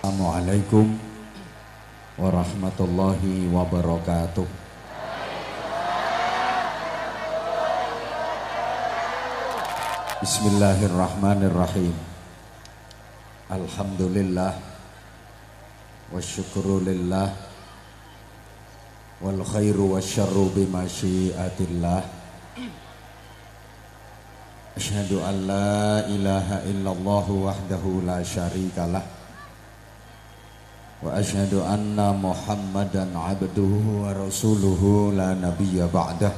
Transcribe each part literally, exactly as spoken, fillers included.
Assalamualaikum warahmatullahi wabarakatuh. Bismillahirrahmanirrahim. Alhamdulillah wasyukru lillah wal khairu wasyarru bimasyiatillah. Asyhadu an la ilaha illallah wahdahu la syarikalah wa asyhadu anna Muhammadan abduhu wa rasuluhu la nabiyya ba'dah.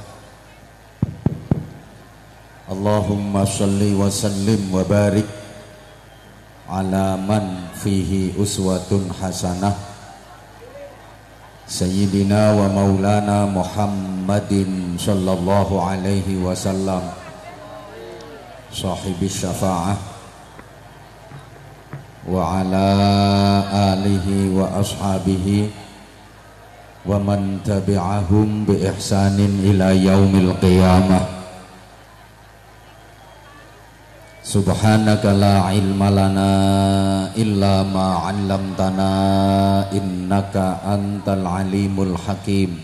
Allahumma shalli wa sallim wa barik ala man fihi uswatun hasanah Sayyidina wa maulana Muhammadin sallallahu alaihi wasallam sahibi syafa'ah wa ala alihi wa ashabihi wa man tabi'ahum bi ihsanin ila yaumil qiyamah. Subhanaka la ilma lana illa ma 'allamtana innaka antal alimul hakim.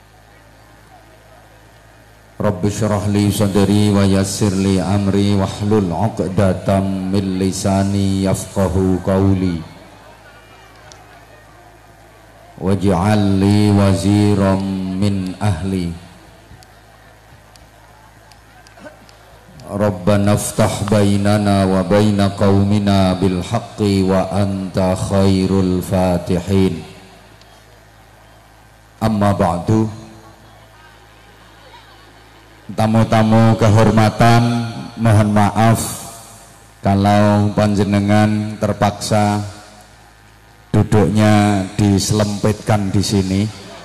Rabbi syrah li sadri wa yassir li amri wahlul 'uqdatam min lisani yafqahu qawli waj'al li waziran min ahli. Rabbana iftah bainana wa baina qaumina bil haqqi wa anta khairul fatihin. Amma ba'du. Tamu-tamu kehormatan, mohon maaf kalau panjenengan terpaksa duduknya diselempitkan di sini.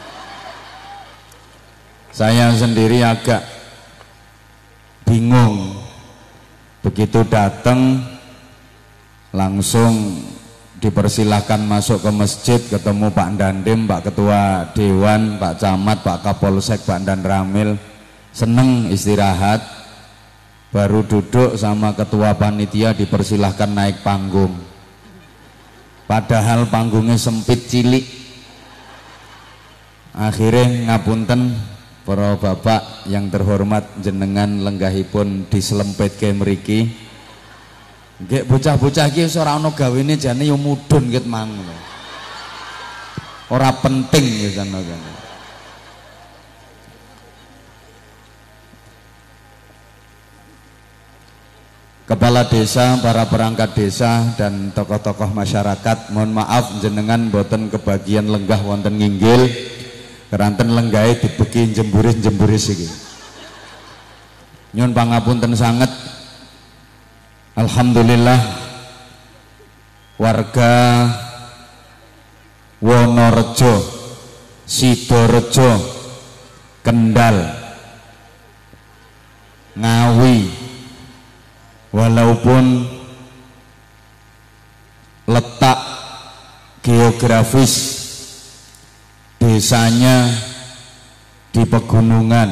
Saya sendiri agak bingung, begitu datang langsung dipersilahkan masuk ke masjid, ketemu Pak Dandim, Pak Ketua Dewan, Pak Camat, Pak Kapolsek, Pak Dan Ramil. Seneng istirahat, baru duduk sama ketua panitia dipersilahkan naik panggung, padahal panggungnya sempit cilik. Akhirnya ngapunten para bapak yang terhormat, jenengan lenggahipun diselempitke mriki. Nggih bocah-bocah iki ora ana gawene jane ya mudhun ket mang. Ora penting ya sana. Kepala desa, para perangkat desa dan tokoh-tokoh masyarakat, mohon maaf jenengan boten kebagian lenggah wonten nginggil. Keranten lenggahe dibeki jemburis-jemburis iki. Nyuwun pangapunten sanget. Alhamdulillah warga Wonorejo, Sidorejo, Kendal, Ngawi, walaupun letak geografis desanya di pegunungan,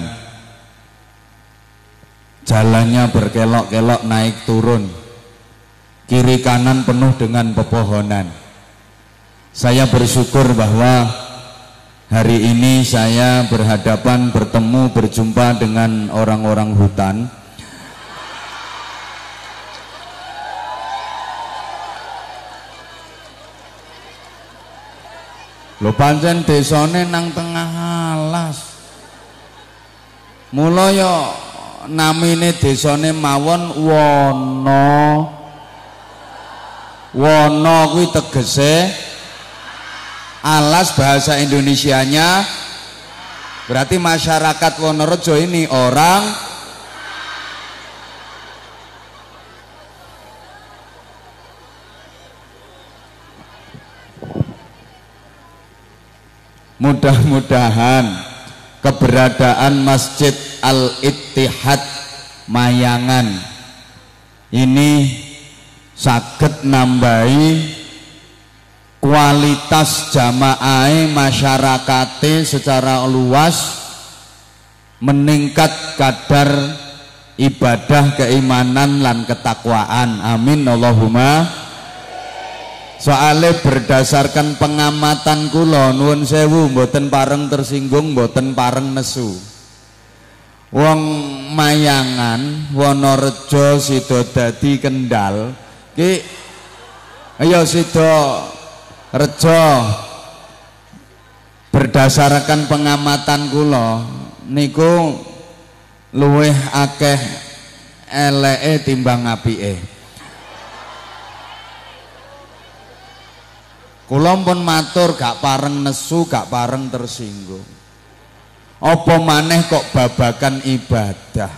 jalannya berkelok-kelok naik turun, kiri kanan penuh dengan pepohonan. Saya bersyukur bahwa hari ini saya berhadapan, bertemu, berjumpa dengan orang-orang hutan. Lho pancen desane nang tengah alas. Mula ya namine desane mawon Wono. Wono kuwi tegese alas, bahasa Indonesianya berarti masyarakat Wonorejo ini orang mudah-mudahan keberadaan Masjid Al-Ittihad Mayangan ini saged nambahi kualitas jamaah masyarakat secara luas, meningkat kadar ibadah, keimanan lan ketakwaan. Amin Allahumma. Soale berdasarkan pengamatan kula nuwun sewu mboten pareng tersinggung mboten pareng nesu. Wong Mayangan Wonorejo sida dadi Kendal ki ayo sida Rejo berdasarkan pengamatan kula niku luwih akeh eleke timbang apike. Kula pun matur gak pareng nesu, gak pareng tersinggung. Apa maneh kok babakan ibadah.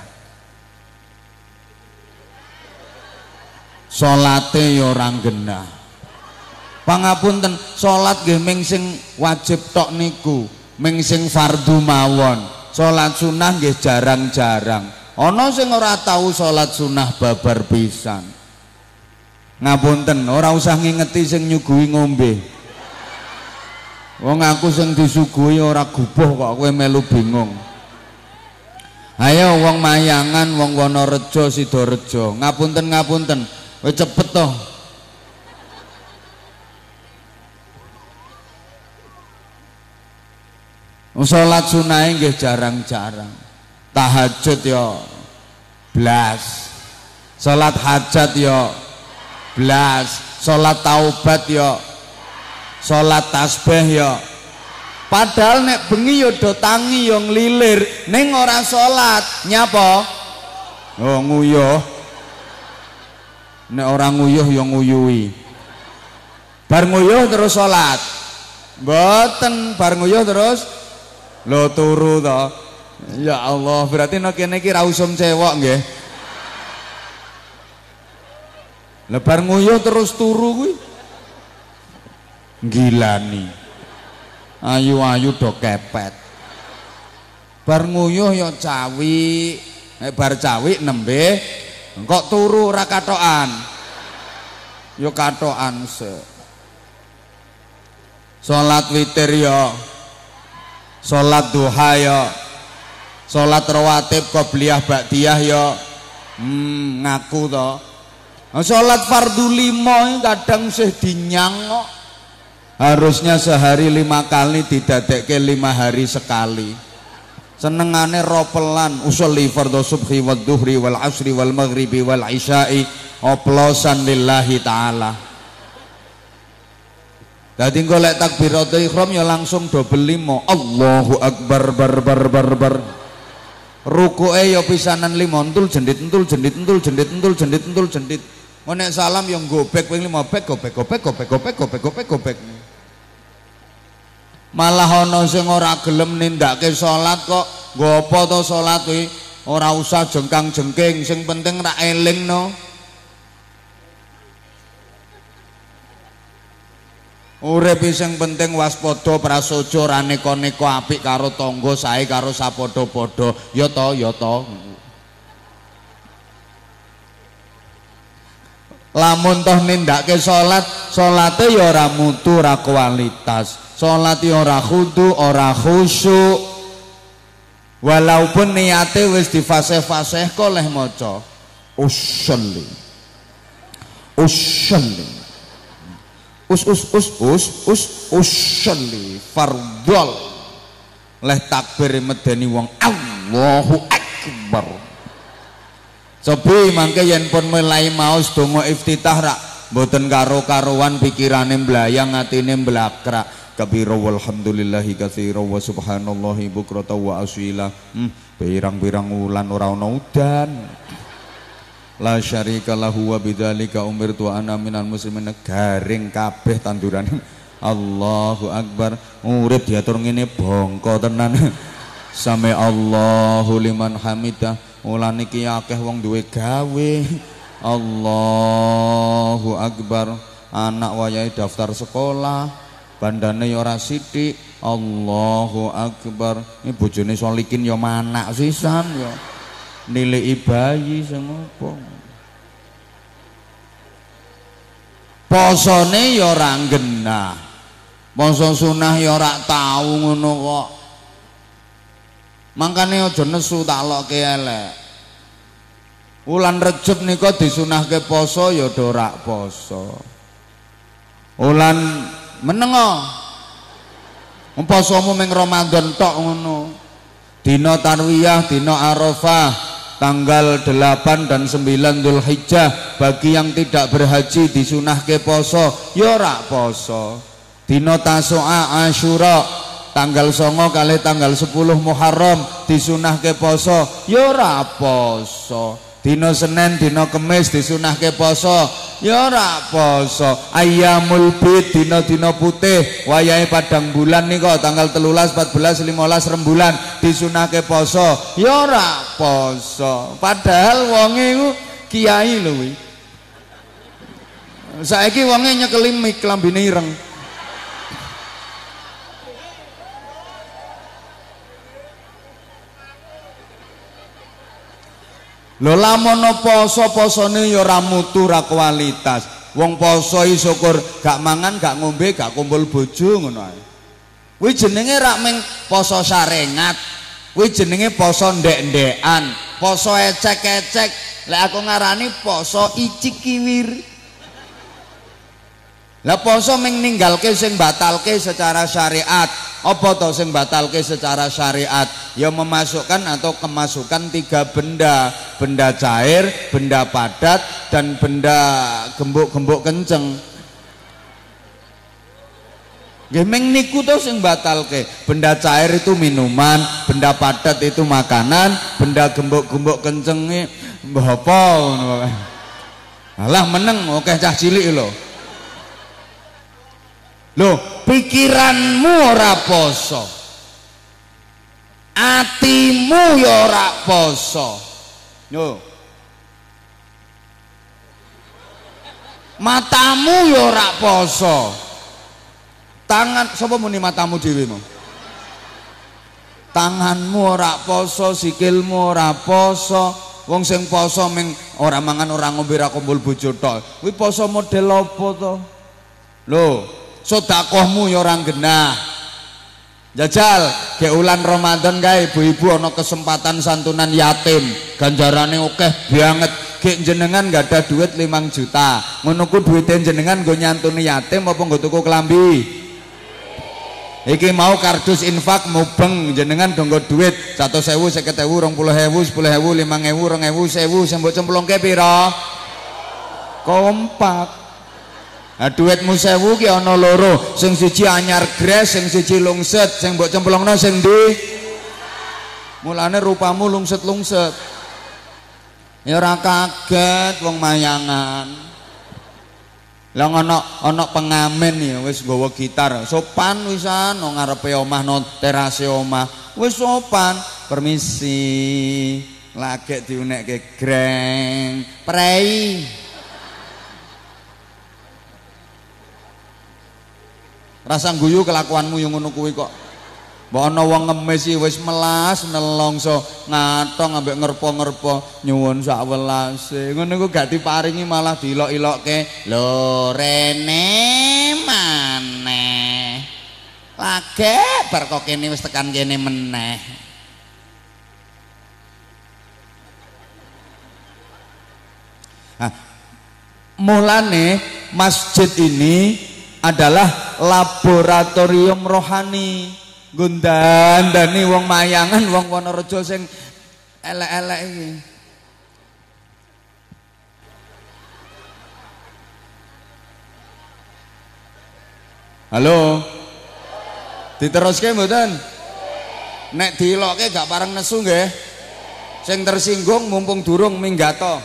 Salate ya ora genah. Pangapunten, salat nggih ming sing wajib tok niku, ming sing fardu mawon. Salat sunah nggih jarang-jarang. Ana sing ora tahu salat sunah babar pisan. Ngapunten, ora usah ngingeti sing nyuguhi ngombe. Wong aku sing disuguhi ora gubuh kok kowe melu bingung. Ayo wong Mayangan, wong Wonorejo, Sidorejo, ngapunten ngapunten, wis cepet to. Salat sunahe nggih jarang-jarang. Tahajud yo blas. Salat hajat yo blas, salat taubat yo, salat tasbih yo. Padahal nek bengi yo do tangi yo nglilir, ning ora salat, nyapa? Oh nguyuh. Nek ora nguyuh yo nguyuhi. Bar nguyuh terus salat. Mboten bar nguyuh terus lho turu to. Ya Allah, berarti nek kene iki ra usum cewek nggih. Lebar nguyuh terus turu kuwi gilani. Ayu-ayu do kepet. Bar nguyuh ya cawi, nek bar cawi nembe kok turu ora katokan. Ya katokan se. Salat witir ya. Salat duha ya. Salat rawatib qobliyah ba'diyah ya. Hmm, ngaku to. Sholat fardu lima kadang sih dinyang kok. Harusnya sehari lima kali didadekke lima hari sekali. Senengane ropelan usolli fardhu subhi wal duhri wal asri wal maghribi wal isya'i oplosan lillahi ta'ala. Dadi golek takbiratul ihram ya langsung double lima. Allahu akbar bar bar bar bar. Rukuke ya pisanan lima entul jendit entul jendit entul jendit entul jendit entul jendit. Nek salam yang gobek ping lima bek gobek gobek gobek gobek gobek gobek gobek. Malah ana sing ora gelem nindakake salat kok nggo apa to salat kuwi ora usah jengkang-jengking sing penting ra eling no. Urip sing penting waspada prasaja ora neko-neko apik karo tangga sae karo sapadha-padha ya to ya to. Lamun toh nindake salat, salate ya ora mutu, ora kualitas. Salat ya ora khudu, ora khusyuk. Walaupun niate wis difasih-fasih kok leh maca usolli. Usolli. Us us us us us usolli fardhol. Leh takbir medeni wong Allahu Akbar. Cobi mangke yen pun mulai maos donga iftitah rak mboten karo-karuan pikirane mblayang atine mblakrak kabira walhamdulillahi katsira wa subhanallahi bukrata wa asila. hmm, pirang-pirang wulan ora ana udan. La syarika lahu wa bidzalika umirtu ana minal muslimin. Garing kabeh tandurane. Allahu akbar. Urip diatur ngene bongko tenan. Sami Allahu liman hamidah. Mulane iki akeh wong duwe gawe. Allahu akbar. Anak wayahe daftar sekolah, bandane ya ora sithik. Allahu akbar. Ini bojone solikin ya manak sisan ya. Nilai bayi sing apa. Posone ya ora genah. Poso sunah ya ora tau ngono kok. Mangkane aja nesu tak lokke elek. Wulan Rejab nika disunahke poso ya do ora poso. Ulan menengo. Posomu ming Ramadan tok ngono. Dina Tarwiyah, dina Arafah, tanggal delapan dan sembilan Dzulhijjah bagi yang tidak berhaji disunahke poso, ya ora poso. Dina Tasu'a Asyura, tanggal songo kali tanggal sepuluh Muharram disunahke poso, ya ora poso. Dina Senin, dina Kemis disunahke poso, ya ora poso. Ayyamul bid, dina-dina putih, wayahe padang bulan nih kok tanggal telulas, empat belas, lima belas rembulan disunahke poso, ya ora poso. Padahal wonge iku kiai lho kuwi. Saiki wonge nyekeli mik lambene ireng. Lho lamono poso-posone ya ora mutu ora kualitas. Wong poso iki syukur gak mangan, gak ngombe, gak kumpul bojo ngono ae. Kuwi jenenge rak ming poso sarengat. Kuwi jenenge poso ndek-ndekan, poso ecek-ecek. Lek aku ngarani poso icik kiwir. Lah poso ming ninggalke sing batalke secara syariat. Apa to sing batalke secara syariat? Ya memasukkan atau kemasukan tiga benda, benda cair, benda padat, dan benda gembuk-gembuk kenceng. Nggih ming niku to sing batalke. Benda cair itu minuman, benda padat itu makanan, benda gembuk-gembuk kenceng iki mbah apa ngono. Alah meneng akeh cah cilik lho. Loh, pikiranmu ora poso, atimu ya ora poso. Yo, matamu ya ora poso. Tangan, sapa muni matamu dhewe mau? Tanganmu ora poso, sikilmu ora poso. Wong sing poso ming ora mangan, ora ngombe, ora kumpul bojo tok. Kuwi poso model apa to? Lho, sedekahmu ya ora genah. Jajal ke ulan Ramadan kae ibu-ibu ana kesempatan santunan yatim, ganjarane akeh banget. Gek jenengan gak ada duit limang juta, ngono ku duite jenengan nggo nyantuni yatim apa nggo tuku klambi? Iki mau kardus infak mubeng jenengan donggo duit seratus ribu, seket ribu, dua puluh ribu, sepuluh ribu, lima ribu, dua ribu, seribu, sing mbok cemplungke pira? Kompak. Nah, duitmu sewu ki ana loro, sing siji anyar gres, sing siji lungset, sing mbok cemplungno sing ndi? Mulane rupamu lungset-lungset. Ya ora kaget wong mayangan. Lah ana ana pengamen ya wis nggawa gitar, sopan wisan nang ngarepe omah nang terase omah. Wis sopan, permisi. Lagek diunekke greng, prei. Rasa guyu kelakuanmu yang ngono kuwi kok. Mbok ana wong ngemis iki wis melas nelongso ngatong ambek ngerpo-ngerpo nyuwun sak welase. Ngono ku gak diparingi malah dilok-ilokke. Lho rene maneh. Lage bar kok kene wis tekan kene meneh. Nah, mulane masjid ini adalah laboratorium rohani. Gundandani wong mayangan, wong Wonorejo sing elek-elek iki. Halo. Diteruske mboten? Nek diilokke gak pareng nesu nggih. Sing tersinggung mumpung durung minggato.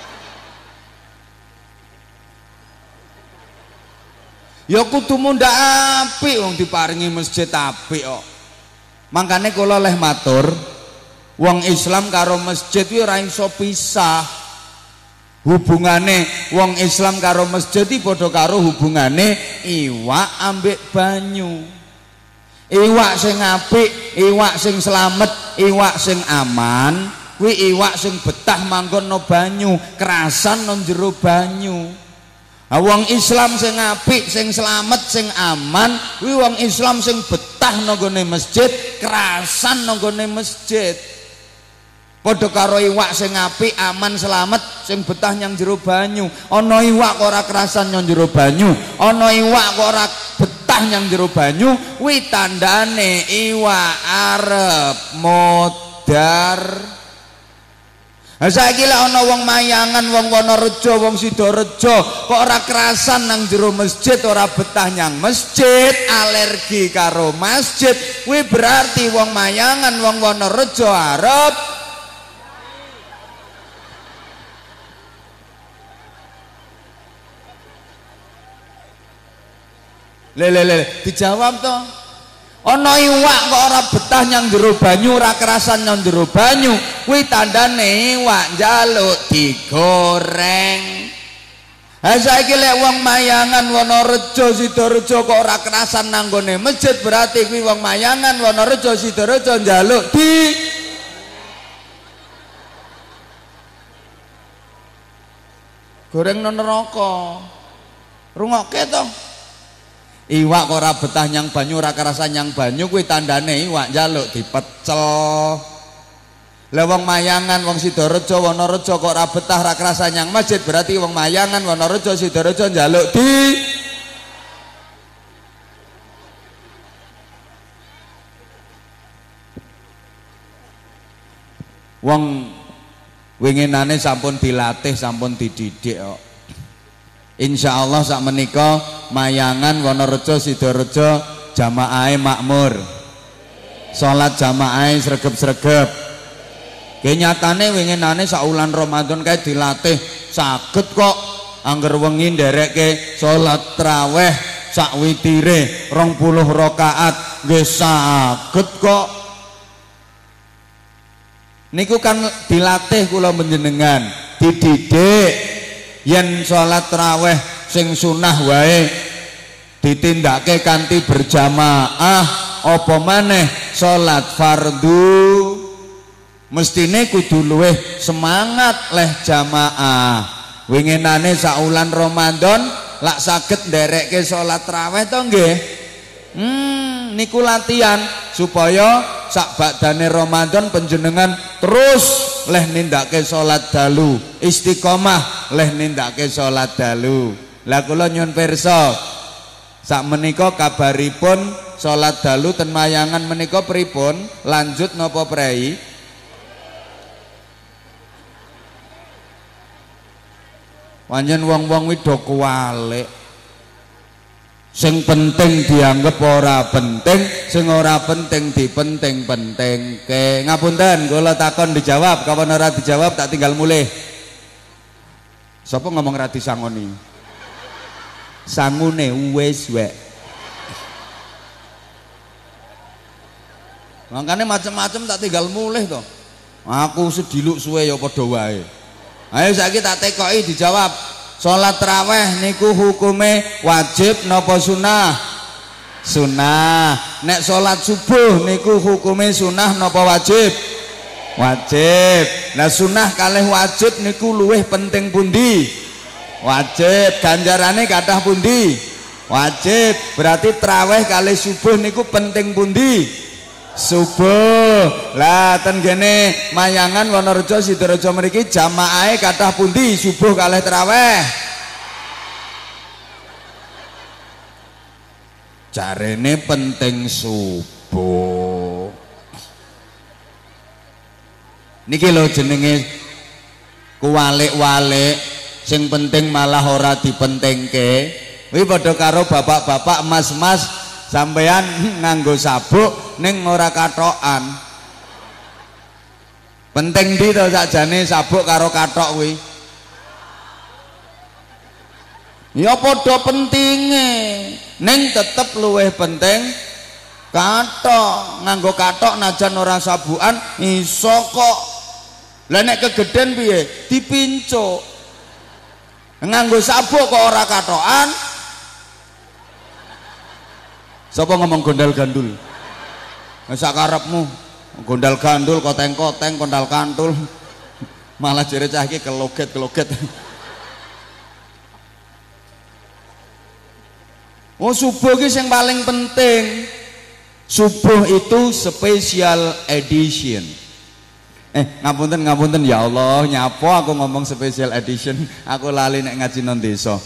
Ya kudu mundhak apik wong diparingi masjid apik kok. Mangkane kula leh matur, wong Islam karo masjid kuwi ora iso pisah. Hubungane wong Islam karo masjid iki padha karo hubungane iwak ambek banyu. Iwak sing apik, iwak sing slamet, iwak sing aman, kuwi iwak sing betah manggon no banyu, kerasan nang jero banyu. Wong Islam sing apik, sing slamet, sing aman, kuwi wong Islam sing betah nang gone masjid, kerasan nang gone masjid. Padha karo iwak sing apik aman selamat sing betah nyang jero banyu. Ana iwak kok ora kerasan nyang jero banyu, ana iwak kok ora betah nyang jero banyu, kuwi tandane iwak arep modar. Ha saiki lek ana wong Mayangan, wong Wonorejo, wong Sidorejo kok ora kerasan nang jero masjid, ora betah nyang masjid, alergi karo masjid, kuwi berarti wong Mayangan, wong Wonorejo arep lele lele dijawab to. Ana iwak kok ora betah nyang jero banyu, ora kerasan nyang jero banyu, kuwi tandane iwak njaluk digoreng. Ha saiki lek wong Mayangan, Wonorejo, Sidorejo kok ora kerasan nang gone masjid, berarti kuwi wong Mayangan, Wonorejo, Sidorejo njaluk di goreng nang neraka. Rungokke to. Iwak kok ora betah nyang banyu, ora kerasan nyang banyu, kuwi tandane iwak njaluk dipecel. Lah wong Mayangan, wong Sidorejo, Wonorejo kok ora betah, ora kerasan nyang masjid, berarti wong Mayangan, Wonorejo, Sidorejo njaluk di wong winginane sampun dilatih, sampun dididik kok. Insya Allah sak menika Mayangan, Wonorejo, Sidorejo jamaahe makmur, salat jamaahe sregep-sregep. Kenyatane winginane sak wulan Ramadan kae dilatih saged kok angger wengi nderekke salat traweh sak witire rong puluh rakaat nggih saged kok. Niku kan dilatih kula panjenengan, dididik. Yen sholat taraweh sing sunah wae ditindakake kanthi berjamaah, apa maneh sholat fardu mestine kudu luwih semangat leh jamaah. Winginane saulan Ramadan lak saged nderekke sholat taraweh to nggih. Hmm, niku latihan supaya sak badane Ramadan panjenengan terus leh nindake salat dalu, istiqomah leh nindake salat dalu. Lah kula nyuwun pirsa, sak menika kabaripun salat dalu ten Mayangan menika pripun? Lanjut napa prei? Panjen wong-wong kuwi do kuwalik. Sing penting dianggap ora penting, sing ora penting dipenting-pentingke. Ngapunten, kula takon dijawab, kapan ora dijawab tak tinggal mulih. Sapa ngomong ra disangoni? Sangune wis wae. Makane macem-macem tak tinggal mulih to. Aku sediluk suwe ya padha wae. Ayo saiki tak tekoki dijawab. Sholat taraweh niku hukume wajib napa sunah? Sunah. Nek sholat subuh niku hukume sunah napa wajib? Wajib. Nah sunah kalih wajib niku luwih penting pundi? Wajib. Ganjarane kathah pundi? Wajib. Berarti taraweh kalih subuh niku penting pundi? Subuh. Lah ten kene Mayangan, Wonorejo, Sidorejo mriki jamaahe kathah pundi subuh kalih taraweh? Jarene penting subuh. Niki lho jenenge kuwalik-walik, sing penting malah ora dipentingke. Kuwi padha karo bapak-bapak, mas-mas sampeyan nganggo sabuk ning ora katokan. Penting ndi to sakjane sabuk karo katok kuwi? Ya padha pentinge, ning tetep luwih penting katok. Nganggo katok najan ora sabukan iso kok. Lah nek kegeden piye? Dipincuk. Nganggo sabuk kok ora katokan. Sapa ngomong gondal gandul? Sak karepmu. Gondal gandul koteng-koteng kondal kantul. Malah jere cah iki keloget-keloget. Oh subuh iki sing paling penting. Subuh itu special edition. Eh ngapunten ngapunten ya Allah, nyapo aku ngomong special edition, aku lali nek ngaji non desa.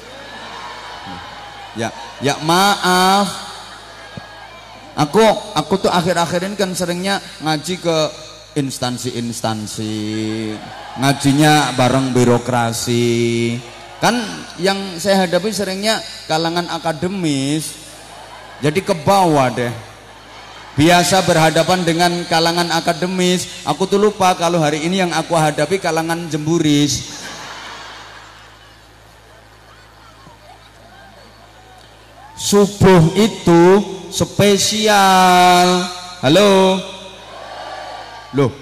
Ya, ya maaf. Aku aku tuh akhir-akhir ini kan seringnya ngaji ke instansi-instansi, ngajinya bareng birokrasi. Kan yang saya hadapi seringnya kalangan akademis. Jadi ke bawah deh. Biasa berhadapan dengan kalangan akademis, aku tuh lupa kalau hari ini yang aku hadapi kalangan jemburis. Subuh itu spesial. Halo. Loh.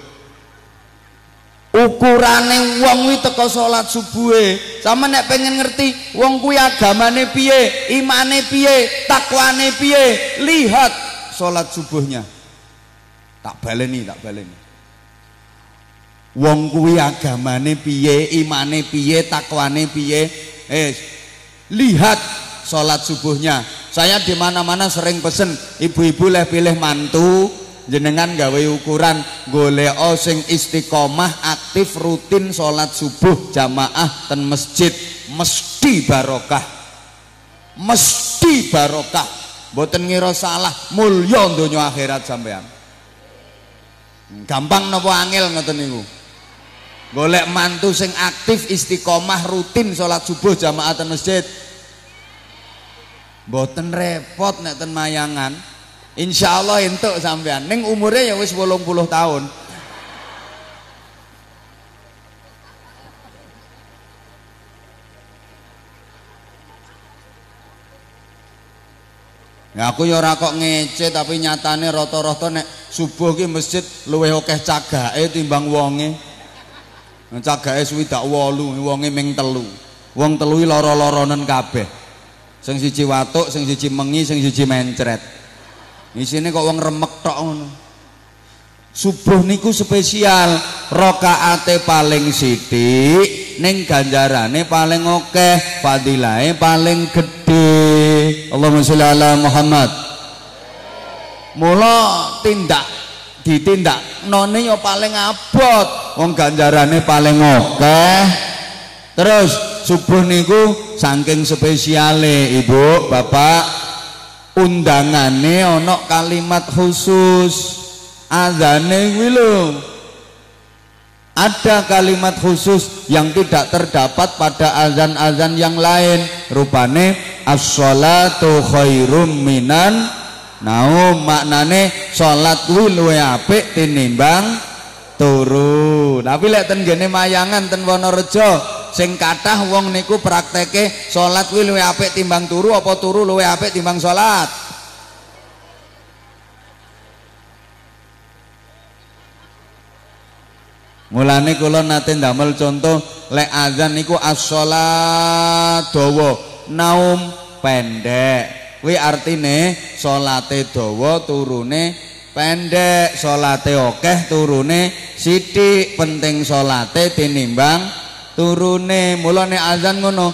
Ukurane wong kuwi teko salat subuhe. Sama nek pengen ngerti wong kuwi agamane piye, imane piye, takwane piye, lihat sholat subuhnya. Tak baleni, tak baleni. Wong kuwi agamane piye, imane piye, takwane piye. Eh, lihat sholat subuhnya. Saya di mana-mana sering pesen, ibu-ibu leh pilih mantu, jenengan gawe ukuran golek sing istiqomah, aktif, rutin sholat subuh jamaah ten masjid, mesti barokah. Mesti barokah. Mboten ngira salah, mulya donya akhirat sampean. Gampang napa angel ngoten niku? Golek mantu sing aktif, istiqomah, rutin salat subuh jamaah ten masjid. Mboten repot nek ten Mayangan. Insyaallah entuk sampean. Ning umure ya wis wolung puluh tahun. Ya aku ya ora kok ngece, tapi nyatane rata-rata nek subuh ki masjid luwih akeh cagake timbang wonge. Cagake swidak wolu, wonge ming telu. Wong telu iki lara-laranen kabeh. Sing siji watuk, sing siji mengi, sing siji mencret. Isine kok wong remek tok ngono. Subuh niku spesial, rakaate paling sithik ning ganjarane paling akeh, fadilahe paling gedhe. Allahumma sholli ala Muhammad. Mula tindak ditindak none ya paling abot, wong ganjarane paling akeh. Terus subuh niku saking spesiale Ibu, Bapak, undangane ana kalimat khusus. Azane kuwi lho. Ada kalimat khusus yang tidak terdapat pada azan-azan yang lain, rupane as-sholatu khairum minan naum, maknane salat kuwi luwih apik tinimbang turu. Tapi lek ten gene Mayangan ten Wonorejo sing kathah wong niku prakteke salat kuwi luwih apik timbang turu apa turu luwih apik timbang salat? Mulane kula nate ndamel contoh, lek azan niku as-shalat dawa, naum pendek. Kuwi artine salate dawa, turune pendek, salate akeh, turune sithik. Penting salate tinimbang turune. Mulane azan ngono,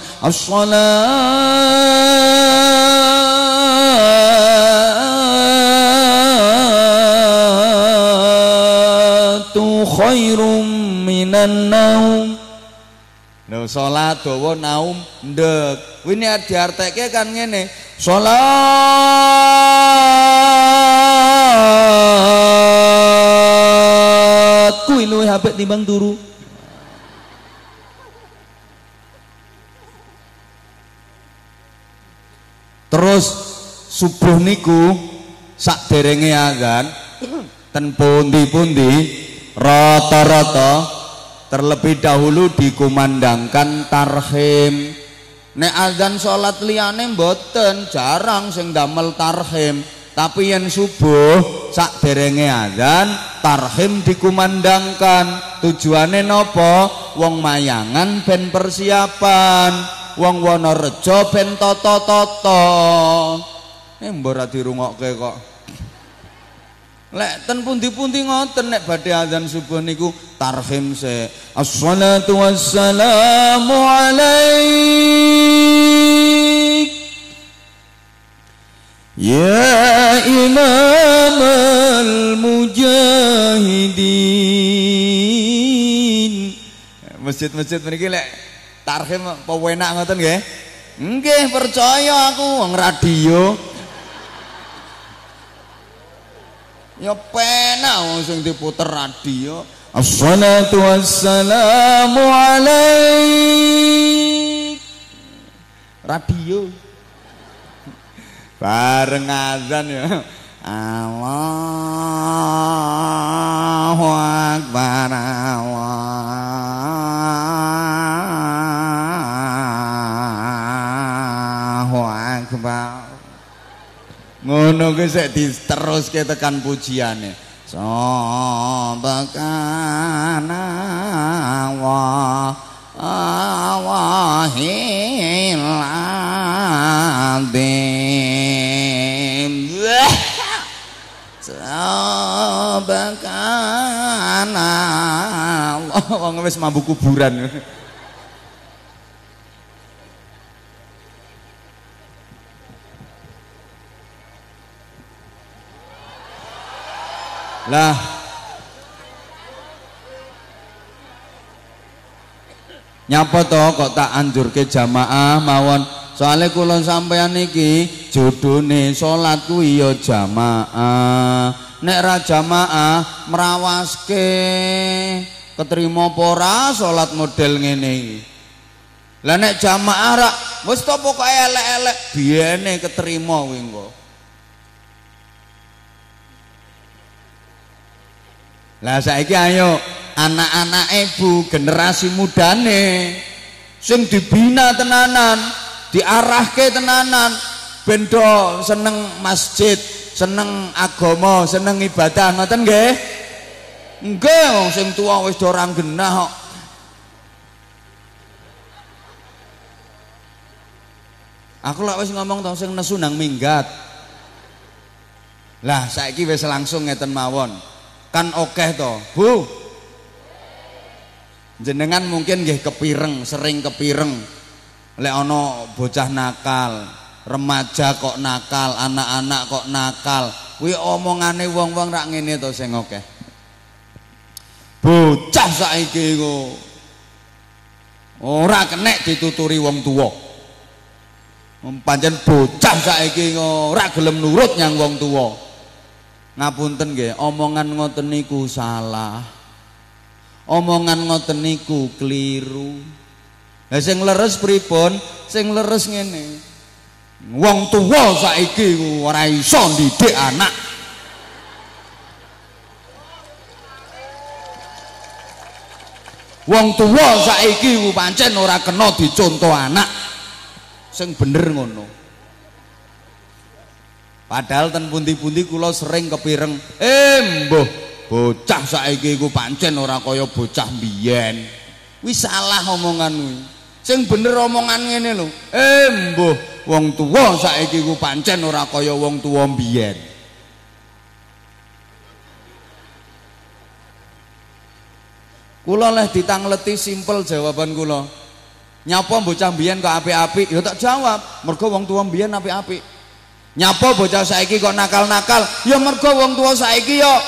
as-shalatu khairum minan naum. Lho salat dawa naum ndek. Kuwi nek diartekke kan ngene, salat kuwi luwih apik timbang turu. Terus subuh niku sakderenge azan ten pundi-pundi rata-rata terlebih dahulu dikumandangkan tarhim. Nek azan salat liyane mboten, jarang sing damel tarhim. Tapi yen subuh sakderenge azan tarhim dikumandangkan. Tujuane napa? Wong Mayangan ben persiapan, wong Wonorejo ben tata-tata. Eh mbok ora dirungokke kok. Lek ten pundi-pundi ngoten nek badhe azan subuh niku tarhim se. Assalatu wassalamu alaik ya imamal mujahidin. masjid-masjid mriki lek tarhim apa enak ngoten nggih? Nggih, percaya aku wong radio. Ya penak wong sing diputer radio. Assalatu wassalamu alaik. Radio. Bareng azan ya. Allahu Akbar. Allahu Akbar. Ngono ki sik diteruske tekan pujiane. Sabakana wa awahil adim. Sabakana Allah wong wis mambu kuburan. Lah nyapa to kok tak anjurke jamaah mawon soalnya kula sampeyan iki jodone salat kuwi ya jamaah nek ra jamaah merawaske ketrima apa ora salat model ngene iki lah nek jamaah ra wis to pokoke elek-elek biyene ketrima kuwi engko. Lah saiki ayo anak-anak ibu generasi mudane sing dibina tenanan, diarahke tenanan, bendo seneng masjid, seneng agama, seneng ibadah ngoten nggih? Nggih, wong sing tuwa wis do ora genah kok. Aku lak wis ngomong to sing nesu nang minggat. Lah saiki wis langsung ngeten mawon. Kan okeh to Bu jenengan mungkin nggih kepireng sering kepireng lek ana bocah nakal remaja kok nakal anak-anak kok nakal kuwi omongane wong-wong rak ngene to sing okeh bocah saiki kok ora kenek dituturi wong tuwa pancen bocah saiki ora gelem nurut nyang wong tuwa. Ngapunten nggih, omongan ngoten niku salah. Omongan ngoten niku keliru. Lah sing leres pripun? Sing leres ngene. Wong tuwa saiki ora iso ndidik anak. Wong tuwa saiki pancen ora kena dicontoh anak. Sing bener ngono. Padahal ten pundi-pundi kula sering kepireng, eh mbuh bocah saiki iku pancen ora kaya bocah mbiyen. Wis salah omongan kuwi. Sing bener omongan ngene lho, eh mbuh wong tuwa saiki iku pancen ora kaya wong tuwa mbiyen. Kula leh ditangleti simpel jawaban kula. Nyapa bocah mbiyen kok apik-apik? Ya tak jawab, mergo wong tuwa mbiyen apik-apik. Nyapa bocah saiki kok nakal-nakal? Ya mergo wong tua saiki yo.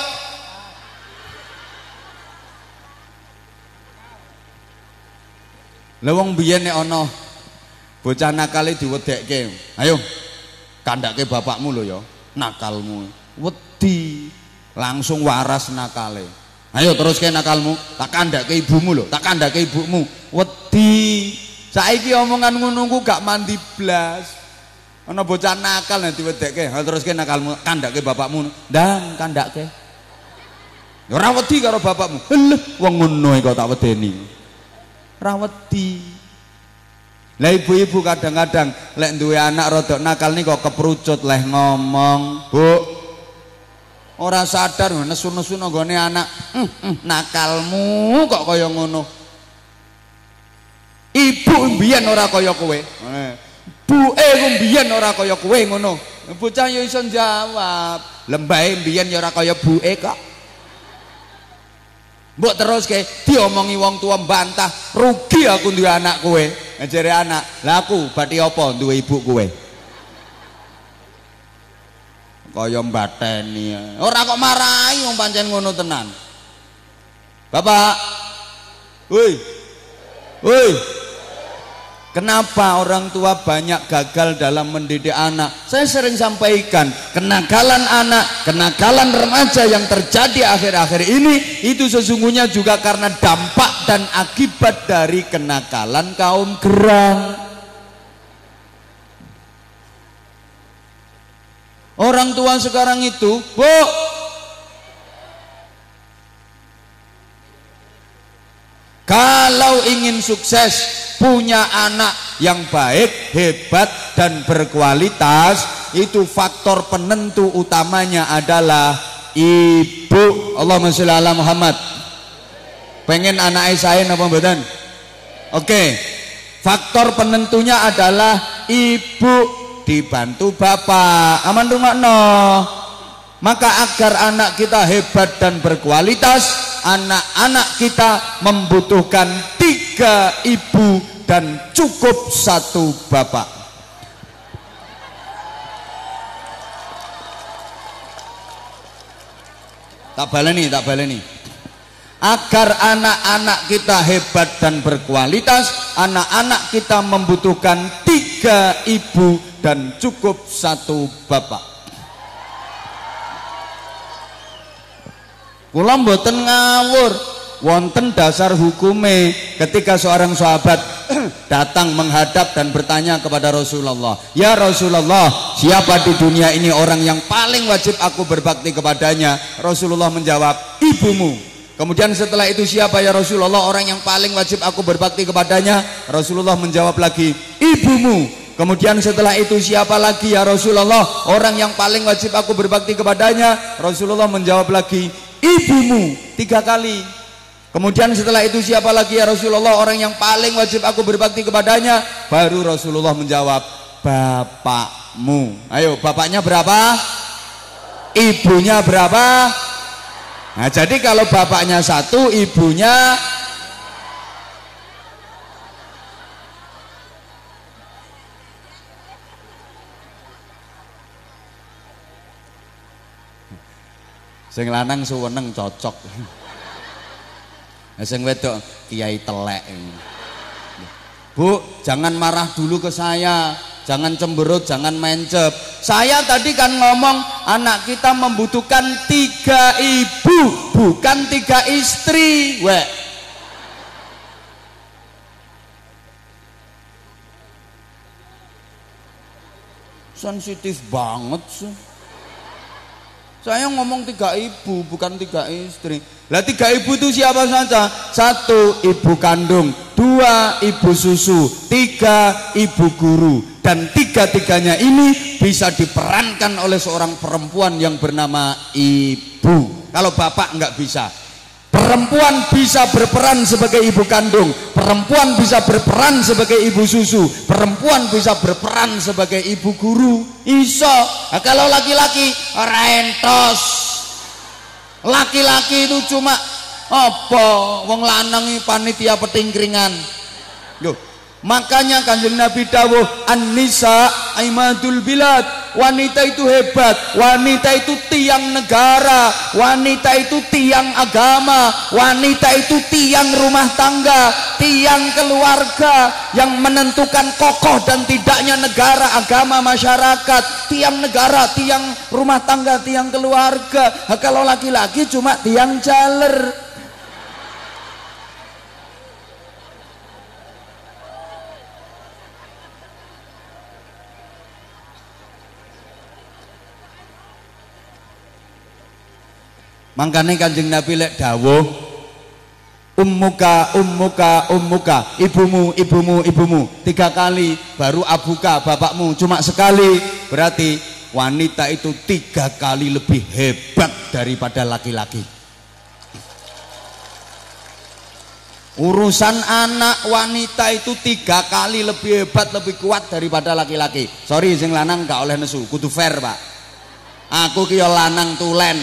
Lah wong biyen nek ana bocah nakale diwedekke. Ayo kandhake bapakmu lho ya, nakalmu. Wedi langsung waras nakale. Ayo teruske nakalmu, tak kandhake ibumu lho, tak kandhake ibumu. Wedi. Saiki omongan ngono ku gak mandi blas. Ana bocah nakal nek diwedekke, ha teruske nakalmu, kandhake bapakmu. Ndang kandhake. Ya ora wedi karo bapakmu. Lho, wong ngono kok tak wedeni. Ora wedi. Lah ibu-ibu kadang-kadang lek duwe anak rada nakal nih kok keprucut leh ngomong, Bu. Ora sadar nesu-nesu nanggone anak. Mm, mm, nakalmu kok kaya ngono. Ibu mbiyen ora kaya kowe. Buke ku mbiyen ora kaya kowe ngono. Bocah ya iso jawab. Lembahe mbiyen ya ora kaya buke kok. Mbok teruske diomongi wong tua mbantah, rugi aku duwe anak kowe. Ngajari anak, lah aku bathi apa duwe ibu kowe? Kaya mbateni. Ora kok marahi wong pancen ngono tenan. Bapak. Woi. Woi, kenapa orang tua banyak gagal dalam mendidik anak? Saya sering sampaikan, kenakalan anak, kenakalan remaja yang terjadi akhir-akhir ini itu sesungguhnya juga karena dampak dan akibat dari kenakalan kaum gerang. Orang tua sekarang itu, Bu, kalau ingin sukses, punya anak yang baik, hebat, dan berkualitas, itu faktor penentu utamanya adalah ibu. Allahumma sholli ala Muhammad. Pengen anak saya apa mboten? Oke, faktor penentunya adalah ibu dibantu bapak. Aman rumah no. Maka agar anak kita hebat dan berkualitas, anak-anak kita membutuhkan tiga ibu dan cukup satu bapak. Tak baleni, tak baleni. Agar anak-anak kita hebat dan berkualitas, anak-anak kita membutuhkan tiga ibu dan cukup satu bapak. Kula mboten ngawur, wonten dasar hukume ketika seorang sahabat datang menghadap dan bertanya kepada Rasulullah, "Ya Rasulullah, siapa di dunia ini orang yang paling wajib aku berbakti kepadanya?" Rasulullah menjawab, "Ibumu." Kemudian setelah itu, "Siapa ya Rasulullah orang yang paling wajib aku berbakti kepadanya?" Rasulullah menjawab lagi, "Ibumu." Kemudian setelah itu, "Siapa lagi ya Rasulullah orang yang paling wajib aku berbakti kepadanya?" Rasulullah menjawab lagi, "Ibumu." Tiga kali. Kemudian setelah itu, "Siapa lagi ya Rasulullah orang yang paling wajib aku berbakti kepadanya?" Baru Rasulullah menjawab, "Bapakmu." Ayo, bapaknya berapa? Ibunya berapa? Nah, jadi kalau bapaknya satu, ibunya sing lanang suweneng cocok. Sing wedok kiai telek. Bu, jangan marah dulu ke saya, jangan cemberut, jangan mencep. Saya tadi kan ngomong anak kita membutuhkan tiga ibu, bukan tiga istri. Weh, sensitif banget sih. Saya ngomong tiga ibu, bukan tiga istri. Lah tiga ibu itu siapa saja? Satu, ibu kandung. Dua, ibu susu. Tiga, ibu guru. Dan tiga-tiganya ini bisa diperankan oleh seorang perempuan yang bernama ibu. Kalau bapak nggak bisa. Perempuan bisa berperan sebagai ibu kandung, perempuan bisa berperan sebagai ibu susu, perempuan bisa berperan sebagai ibu guru. Iso. Nah, kalau laki-laki rentos. Laki-laki itu cuma apa? Wong lanang panitia petingkringan. Loh, makanya Kanjeng Nabi dawuh, "An-nisa aimadul bilad." Wanita itu hebat, wanita itu tiang negara, wanita itu tiang agama, wanita itu tiang rumah tangga, tiang keluarga yang menentukan kokoh dan tidaknya negara, agama, masyarakat. Tiang negara, tiang rumah tangga, tiang keluarga. Nah, kalau laki-laki cuma tiang jaler. Makanya Kanjeng Nabi lek dawuh, ummuka ummuka ummuka, ibumu ibumu ibumu, tiga kali. Baru abuka, bapakmu, cuma sekali. Berarti wanita itu tiga kali lebih hebat daripada laki-laki. Urusan anak, wanita itu tiga kali lebih hebat, lebih kuat daripada laki-laki. Sorry, sing lanang gak oleh nesu, kudu fair pak. Aku ki yo lanang tulen,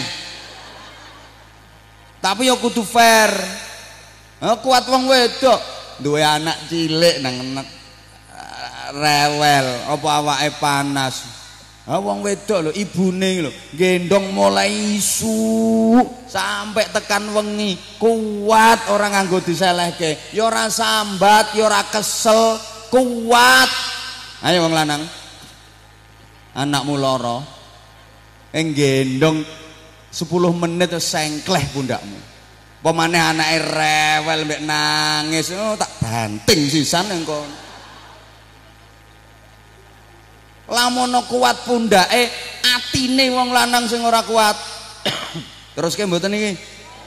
tapi yo kudu fair. Nah, kuat wong wedok duwe anak cilik nang rewel apa awake panas. Ah wong wedok lho ibune lho gendong mulai isu sampai tekan wengi kuat orang nganggo diselehke ya ora sambat ya ora kesel kuat. Ayo wong lanang anakmu lara ing gendong sepuluh menit sengkleh pundakmu pemane anake rewel mbek nangis oh, tak banting sisan engko lamun kuat pundake atine wong lanang sing ora kuat terus ke mboten iki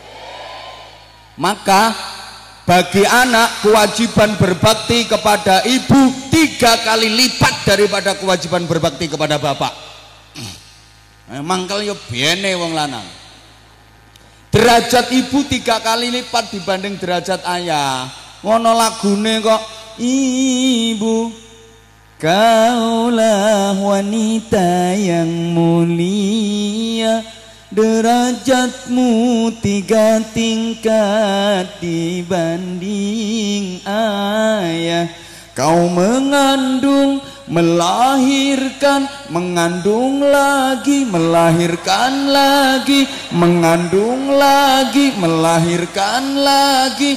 maka bagi anak kewajiban berbakti kepada ibu tiga kali lipat daripada kewajiban berbakti kepada bapak. Mangkel yo bene wong lanang derajat ibu tiga kali lipat dibanding derajat ayah. Ngono lagune kok ibu kaulah wanita yang mulia derajatmu tiga tingkat dibanding ayah. Kau mengandung melahirkan mengandung lagi melahirkan lagi mengandung lagi melahirkan lagi.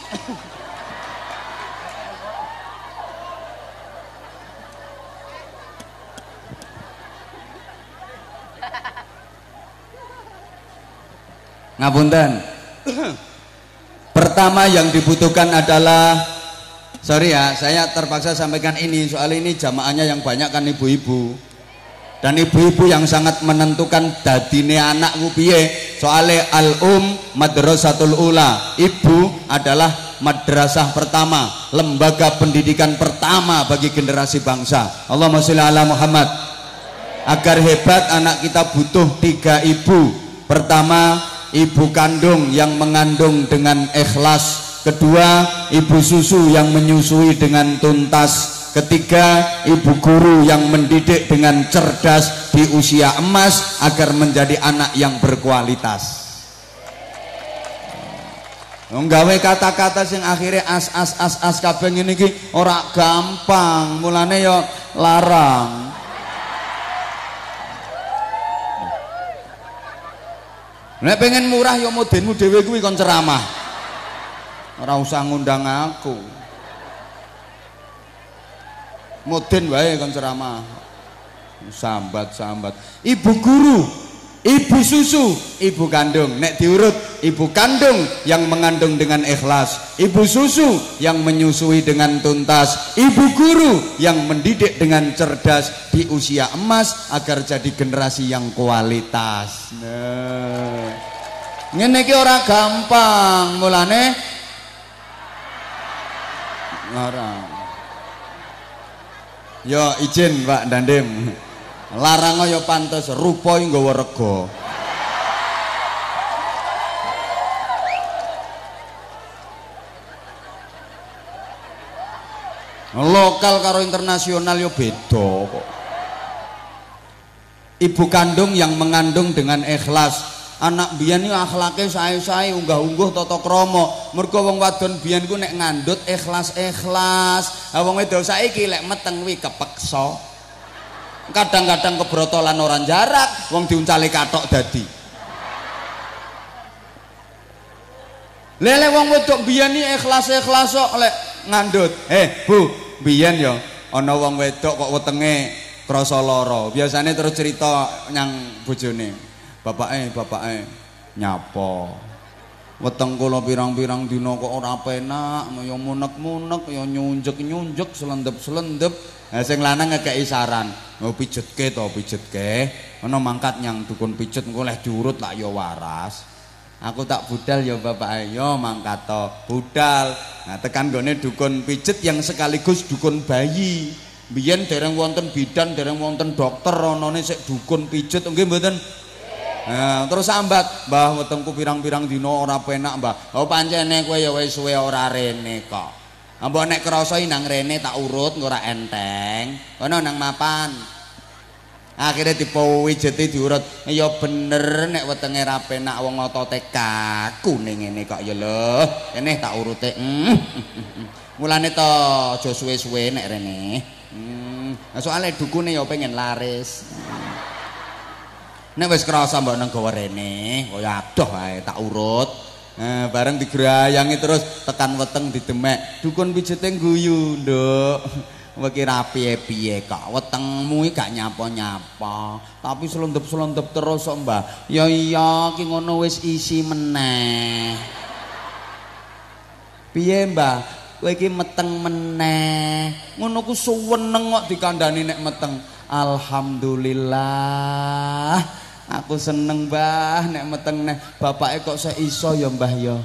Ngapunten. Pertama yang dibutuhkan adalah, sorry ya, saya terpaksa sampaikan ini soal ini jamaahnya yang banyak kan ibu-ibu dan ibu-ibu yang sangat menentukan dadine anak piye. Soale al-um madrasatul ula, ibu adalah madrasah pertama, lembaga pendidikan pertama bagi generasi bangsa. Allahumma sholli ala Muhammad. Agar hebat anak kita butuh tiga ibu. Pertama ibu kandung yang mengandung dengan ikhlas, kedua ibu susu yang menyusui dengan tuntas, ketiga ibu guru yang mendidik dengan cerdas di usia emas agar menjadi anak yang berkualitas. Nggawe kata-kata sing akhirnya as as as as kabeh ngene iki ora gampang, mulane yo larang. Nek pengen murah ya modenmu dhewe kuwi kon ceramah. Ora usah ngundang aku. Moden wae kon ceramah. Sambat-sambat. Ibu guru, ibu susu, ibu kandung. Nek diurut, ibu kandung yang mengandung dengan ikhlas, ibu susu yang menyusui dengan tuntas, ibu guru yang mendidik dengan cerdas di usia emas agar jadi generasi yang kualitas. Nah, ngene iki ora gampang, mulane ora. Yo izin Pak Dandim. Larang ya pantes, rupa iki nggawa rega. Lokal karo internasional yo beda kok. Ibu kandung yang mengandung dengan ikhlas. Anak biyen iki akhlake sae-sae, unggah-ungguh tata krama. Mergo wong wadon biyen ku nek ngandut ikhlas-ikhlas. Ha wong wedok saiki lek meteng kuwi kepeksa. Kadang-kadang kebrotolan orang jarak, wong diuncali katok dadi. Lele wong wedok biyen iki ikhlas-ikhlas kok lek ngandut. Eh, Bu, biyen ya ana wong wedok kok wetenge krasa lara. Biasane terus cerita nyang bojone. Bapake, bapake nyapa. Weteng kula pirang-pirang dina kok ora penak, ya munek-munek, ya nyunjek-nyunjek, selendep-selendep. Nah, sing lanang ngekeki saran, "Oh pijetke to, pijetke." Ana mangkat nyang dukun pijet engko leh diurut lak ya waras. Aku tak budal ya bapake, ya mangkat to, budal. Nah, tekan gone dukun pijet yang sekaligus dukun bayi. Biyen dereng wonten bidan, dereng wonten dokter, anane sik dukun pijet nggih mboten? Nah, terus sambat, "Mbah wetengku pirang-pirang dina ora penak, Mbah." "Oh pancene kowe ya wis suwe ora rene kok." "Mbok nek krasa nang rene tak urut ora enteng." "Kono nang mapan." Akhirnya dipiwiti diurut. "Ya bener nek wetenge ra penak wong otote kaku ning ngene kok ya lho. Kene tak urute." Mulane to aja suwe-suwe nek rene. Hmm, soalnya dukune ya pengen laris. Nek wis krasa mbok nang gawa rene, kaya adoh ae tak urut. Nah, bareng digrayangi terus tekan weteng didemek. Dukun pijete guyu, Nduk. Kowe ki rapiye-piye kok wetengmu iki gak nyapa-nyapa, tapi selondep-selondep terus kok, Mbah. Ya iya, ki ngono wis isi meneh. Piye, Mbah? Kowe iki meteng meneh. Ngono ku suweneng kok dikandani nek meteng. Alhamdulillah. Aku seneng, Mbah, nek meteng neh bapake kok sek iso ya, Mbah ya.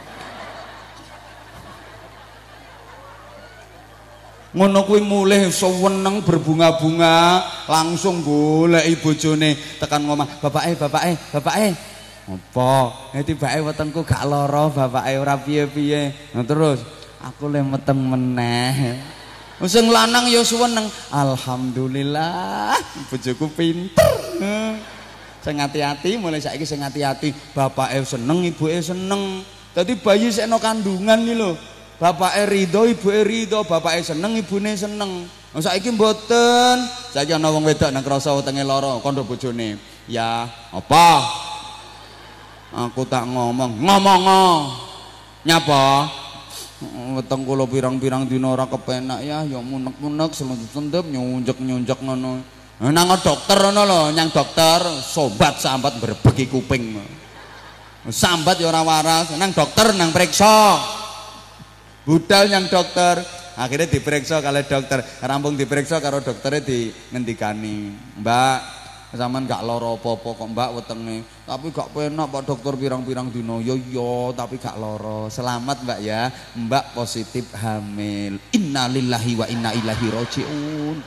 Ngono kuwi mulih seweneng berbunga-bunga, langsung goleki bojone tekan ngomah. Bapake, bapake, bapake. Apa? Eh tibake wetengku gak lara, bapake ora piye-piye. Nah terus aku le meteng meneh. Sing lanang ya suweneng. Alhamdulillah, bojoku pinter. Sing hati-hati, mulai saiki sing hati-hati. Bapake seneng, ibuke seneng. Dadi bayi sekno kandungan iki lho. Bapake ridho, ibuke ridho, bapake seneng, ibune seneng. Nah, saiki mboten. Saiki ana wong wedok nang krasa wetenge lara, kandha bojone. Ya, apa? Aku tak ngomong, ngomong. Nyapa? Weteng kula pirang-pirang dina ora kepenak ya, ya munek-munek, selendep-selendep, nyunjek-nyunjek ngono. Nang dokter ngono lho, nyang dokter sobat sambat berbeki kuping. Sambat ya ora waras, nang dokter nang periksa. Budal nyang dokter, akhirnya diperiksa kali dokter. Rampung diperiksa karo dokternya di ngendikani, "Mbak, sampean gak lara apa-apa kok, Mbak, wetenge. Tapi gak penak Pak dokter pirang-pirang dino." "Yo yo, tapi gak lara. Selamat, Mbak ya. Mbak positif hamil. Innalillahi wa inna ilaihi rajiun."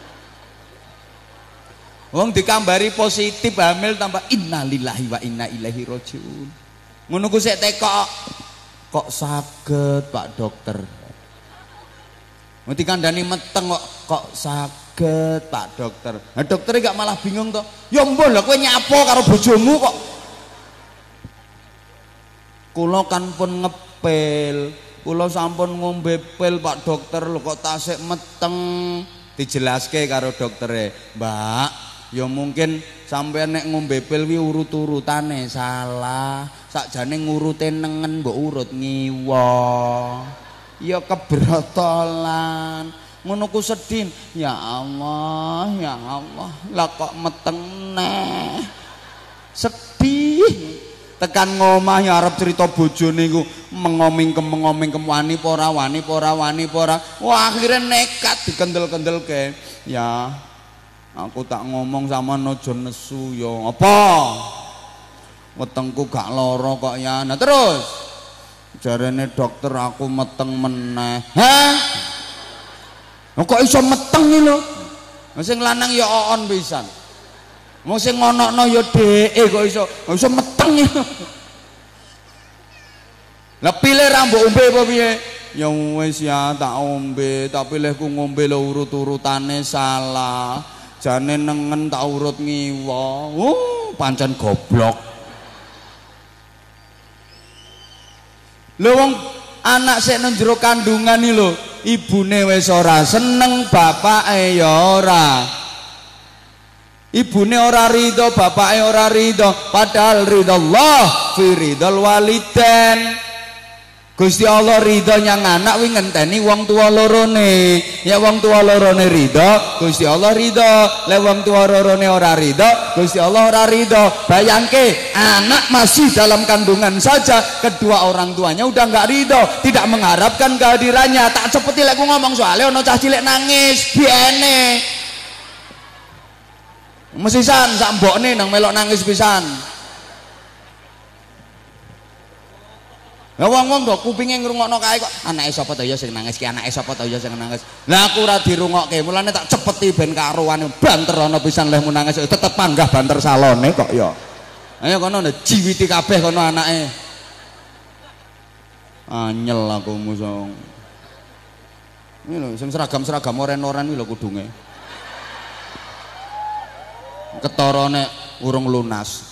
Wong dikambari positif hamil tambah innalillahi wa inna ilaihi rajiun. Ngono ku sik tekok. Kok saged Pak dokter? Mau dikandani meteng kok kok saged Pak dokter. Nah dokternya gak malah bingung toh. Ya mbah lah kowe nyapo karo bojomu kok. Kula kan pun ngepil. Kula sampun ngombe pil Pak dokter lho kok tasik meteng. Dijelaske karo doktere, "Mbak, ya mungkin sampean nek ngombe pil wi urut-urutane salah. Sakjane ngurute nengen mbok urut ngiwa. Ya kebrotolan." Ngono ku sedih. Ya Allah, ya Allah. Lah kok meteng neh. Sedih. Tekan ngomah ya arep cerita bojone iku mengoming-kem mengoming-kem wani apa ora wani apa ora wani apa ora. Wah akhirnya nekat dikendel-kendelke. "Ya, aku tak ngomong sama aja nesu ya." "Apa?" "Wetengku gak lara kok ya." Nah terus jarene dokter aku meteng meneh. "Hah? Kok iso meteng iki lho?" Sing lanang ya oon pisan. Wong sing ngonokno ya dheke kok iso iso meteng iki. Lah pilih ra mbok ombe apa piye? "Ya wis ya tak ombe, tapi leh ku ngombe lho urut-urutane salah. Jane nengen tak urut ngiwa." Uh, pancen goblok. Lho wong anak sik nang jero kandungan iki lho, ibune wis ora seneng, bapake ya ora. Ibune ora ridho, bapake ora ridho, padahal ridallah fi ridal walidain. Gusti Allah ridho nyang anak wi ngenteni wong tua lorone. Ya wong tua lorone ridho, Gusti Allah ridho. Le wong tua lorone ora ridho, Gusti Allah ora ridho. Bayangke anak masih dalam kandungan saja kedua orang tuanya udah nggak ridho, tidak mengharapkan kehadirannya. Tak cepeti lek ngomong soalnya ono cah cilik nangis biene. Mesisan sak mbokne nang melok nangis pisan. Ya wong-wong kok kupinge ngrungokno kae kok anake sapa to ya sing nangis ki, anake sapa to ya sing nangis. Lah aku ora dirungokke, mulane tak cepeti ben karuan banter ana pisan lehmu nangis tetep panggah banter salone kok ya. Ayo kono jiwiti kabeh kono anake. Anyel aku musong. Ini lho sing seragam-seragam oren-oren iki lho kudunge. Ketorone urung lunas.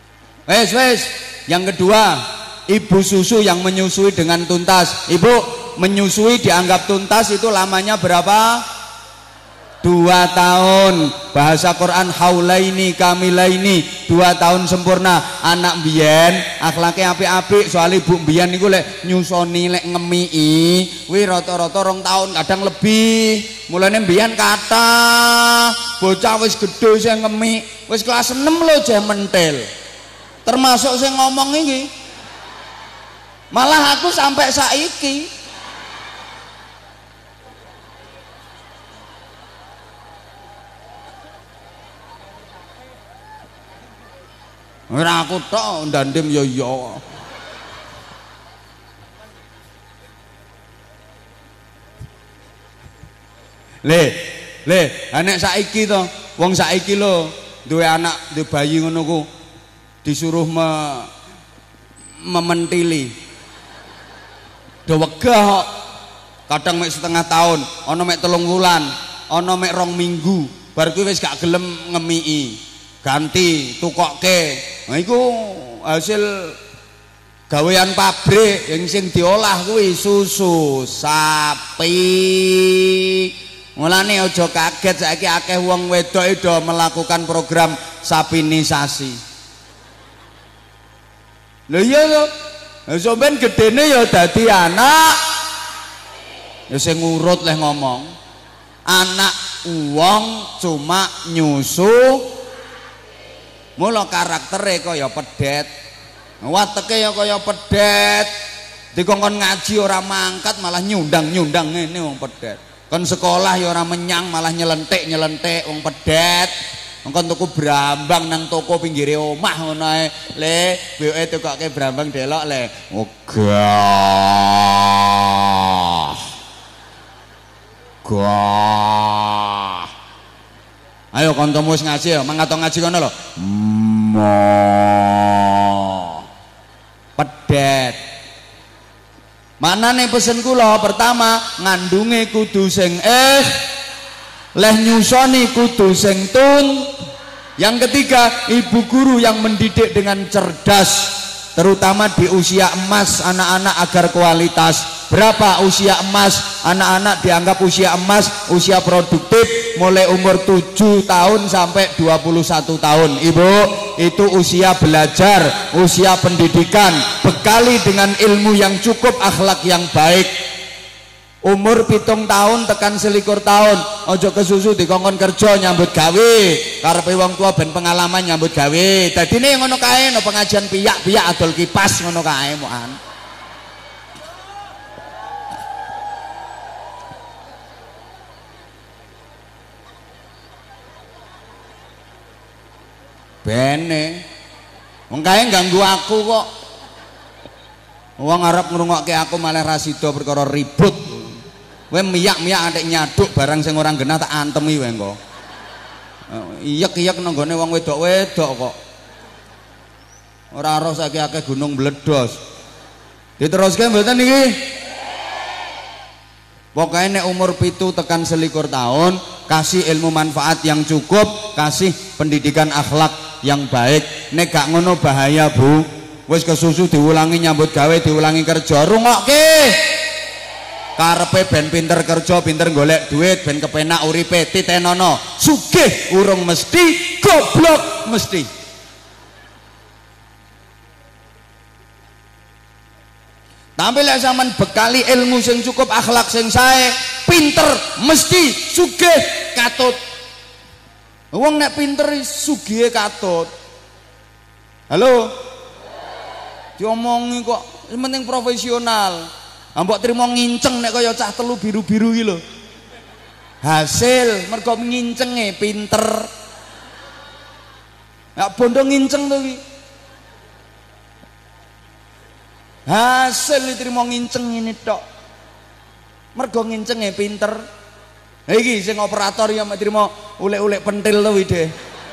Wes wes, yang kedua ibu susu yang menyusui dengan tuntas. Ibu menyusui dianggap tuntas itu lamanya berapa? Dua tahun. Bahasa Quran haulaini kamilaini, dua tahun sempurna. Anak mbiyen akhlake apik-apik, soalnya ibu mbiyen niku lek nyusoni lek ngemii kuwi rata-rata rong tahun kadang lebih. Mulane mbiyen kata bocah wis gedhe sing ngemi wis kelas enam lho jeh mentil. Termasuk sing ngomong iki. Malah aku sampai saiki ora aku tok ndandim yo yo. Le, le, anek saiki to, wong saiki lho duwe anak, duwe bayi ngono ku disuruh me, mementili. Do wegah kok. Kadang mek setengah tahun, ana mek telung wulan, ana mek rong minggu, bar kuwi wis gak gelem ngemii. Ganti tukokke. Nah iku hasil gawean pabrik yang sing diolah kuwi susu sapi. Mulane aja kaget saiki akeh wong wedok do melakukan program sapinisasi. Lho iya lho. Lah sampean gedene ya dadi anak. Ya sing ngurut leh ngomong. Anak wong cuma nyusu. Mula karaktere kaya pedet, wateke ya kaya pedet, dikongkon ngaji ora mangkat malah nyundang-nyundang ngene wong pedet. Kon sekolah ya ora menyang malah nyelentik-nyelentik wong pedet. Engkon tuku brambang nang toko pinggire omah ngono ae. Le, beweke tukoke brambang delok le. Ogah. Gah. Ayo kancamu wis ngaji ya, mangkat ngaji kono lho. Mo. Pedet. Manane pesen kula pertama ngandunge kudu sing eh leh nyusoni kudu sing tun. Yang ketiga, ibu guru yang mendidik dengan cerdas terutama di usia emas anak-anak agar kualitas. Berapa usia emas? Anak-anak dianggap usia emas, usia produktif mulai umur tujuh tahun sampai dua puluh satu tahun. Ibu, itu usia belajar, usia pendidikan, bekali dengan ilmu yang cukup, akhlak yang baik. Umur pitung tahun tekan selikur tahun ojo kesusu dikongkon kerja nyambut gawe karepe wong tua ben pengalaman nyambut gawe. Dadine ngono kae no pengajian piyak-piyak adol kipas ngono kae mokan. Bene wong kae ganggu aku kok. Wong arep ngrungokke aku malah ra sida perkara ribut. Kowe miyak-miyak antek nyaduk barang sing orang genah tak antemi wae engko. Iyek-iyek nang gone wong wedok-wedok kok. Ora roh saiki akeh gunung meledos. Diteruske mboten iki? Pokoknya nek umur pitu tekan selikur tahun kasih ilmu manfaat yang cukup, kasih pendidikan akhlak yang baik. Nek gak ngono bahaya, Bu. Wis kesusu diulangi nyambut gawe, diulangi kerja, rungokke. Karepe ben pinter kerja, pinter golek duit, ben kepenak uripe, titenono. Sugih urung mesti, goblok mesti. Tapi lek sampean bekali ilmu sing cukup, akhlak sing sae, pinter mesti sugih katut. Wong nek pinter sugihe katut. Halo? Diomongi kok, penting profesional. Mbok trimo nginceng nek kaya cah telu biru-biru iki lho. Hasil mergo ngincenge pinter. Nek bondo nginceng to iki. Hasil diterima nginceng ini tok. Mergo ngincenge pinter. Ha iki sing operator ya mek trimo ulek-ulek pentil to iki.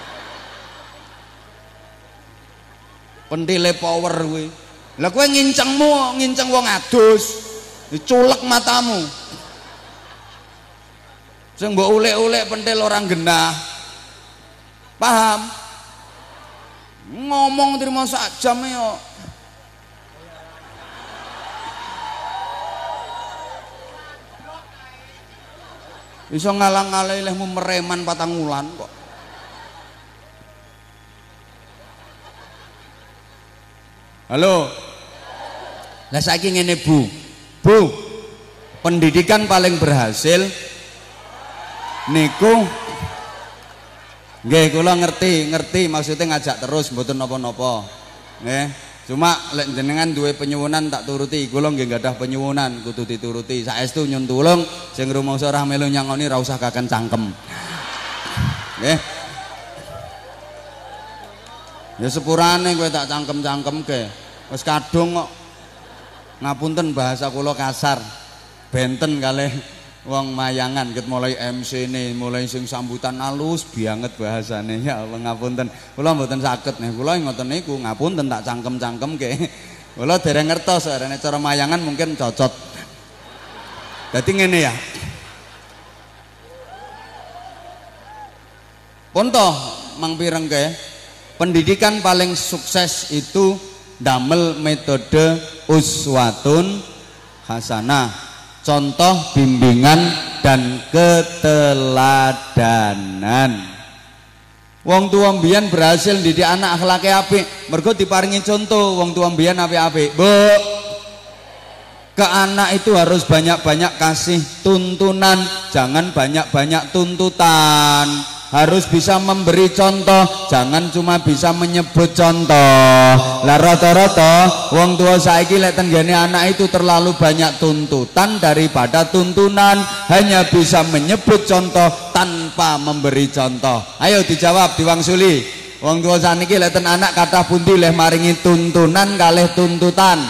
Pentile power kuwi. Lah kowe ngincengmu nginceng wong adus. Diculek matamu. Sing mbok ulek-ulek pentil orang genah. Paham? Ngomong terima sak jam yo. Iso ngalang-alai lehmu mereman patang wulan kok. Halo. Lah saiki ngene Bu. Bu. Pendidikan paling berhasil niku nggih kula ngerti, ngerti maksudnya ngajak terus mboten napa-napa. Nggih. Cuma lek jenengan duwe penyuwunan tak turuti, kula nggih gadah penyuwunan kudu dituruti. Saestu nyun tulung sing rumangsa ora melu nyangoni ra usah kaken cangkem. Nggih. Ya sepurane kowe tak cangkem-cangkemke. Wis kadung kok. Ngapunten bahasa kula kasar. Benten kalih wong mayangan ket mulai M C-ne, mulai sing sambutan halus banget bahasane. Ya Allah ngapunten. Kula mboten saged nih. Kula ngoten niku ngapunten tak cangkem-cangkemke. Kula dereng ngertos arene cara mayangan mungkin cocot. Dadi ngene ya. Ponto Mang Pirengke. Pendidikan paling sukses itu damel metode uswatun hasanah, contoh bimbingan dan keteladanan. Wong tua mbiyen berhasil didik anak akhlake apik mergo diparingi contoh. Wong tua mbiyen apik-apik. Bu, ke anak itu harus banyak-banyak kasih tuntunan, jangan banyak-banyak tuntutan. Harus bisa memberi contoh, jangan cuma bisa menyebut contoh. Lah rata-rata wong tua saiki lek tenggene anak itu terlalu banyak tuntutan daripada tuntunan, hanya bisa menyebut contoh tanpa memberi contoh. Ayo dijawab diwangsuli. Wong tua saniki lek ten anak kathah pundi leh maringi tuntunan kalih tuntutan.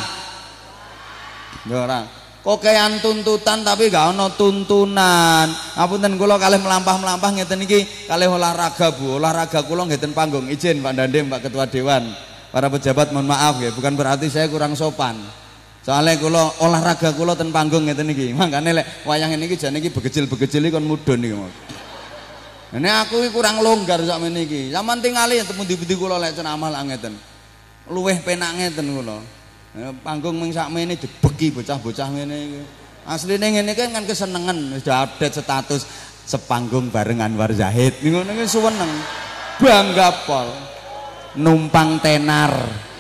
Ora. Kokean tuntutan tapi gak ono tuntunan. Apunten kula kalih melampah-melampah ngeten iki kalih olahraga Bu. Olahraga kula ngeten panggung. Izin Pak Dandim, Pak Ketua Dewan, para pejabat mohon maaf ya, bukan berarti saya kurang sopan. Soalnya kula olahraga kula ten panggung ngeten iki. Makane lek wayang niki jane iki begecil-begecil iki kon mudhun iki. Nek aku iki kurang longgar sakmene iki. Sampeyan tingali temu ndi-ndi kula lek ceramah ngeten. Luweh penak ngeten kula. Ya, panggung ming sakmene dibeki bocah-bocah ngene iki. Asline ngene kan kan kesenengan wis update status sepanggung bareng Anwar Zahid. Ngono iki suweneng. Bangga pol. Numpang tenar.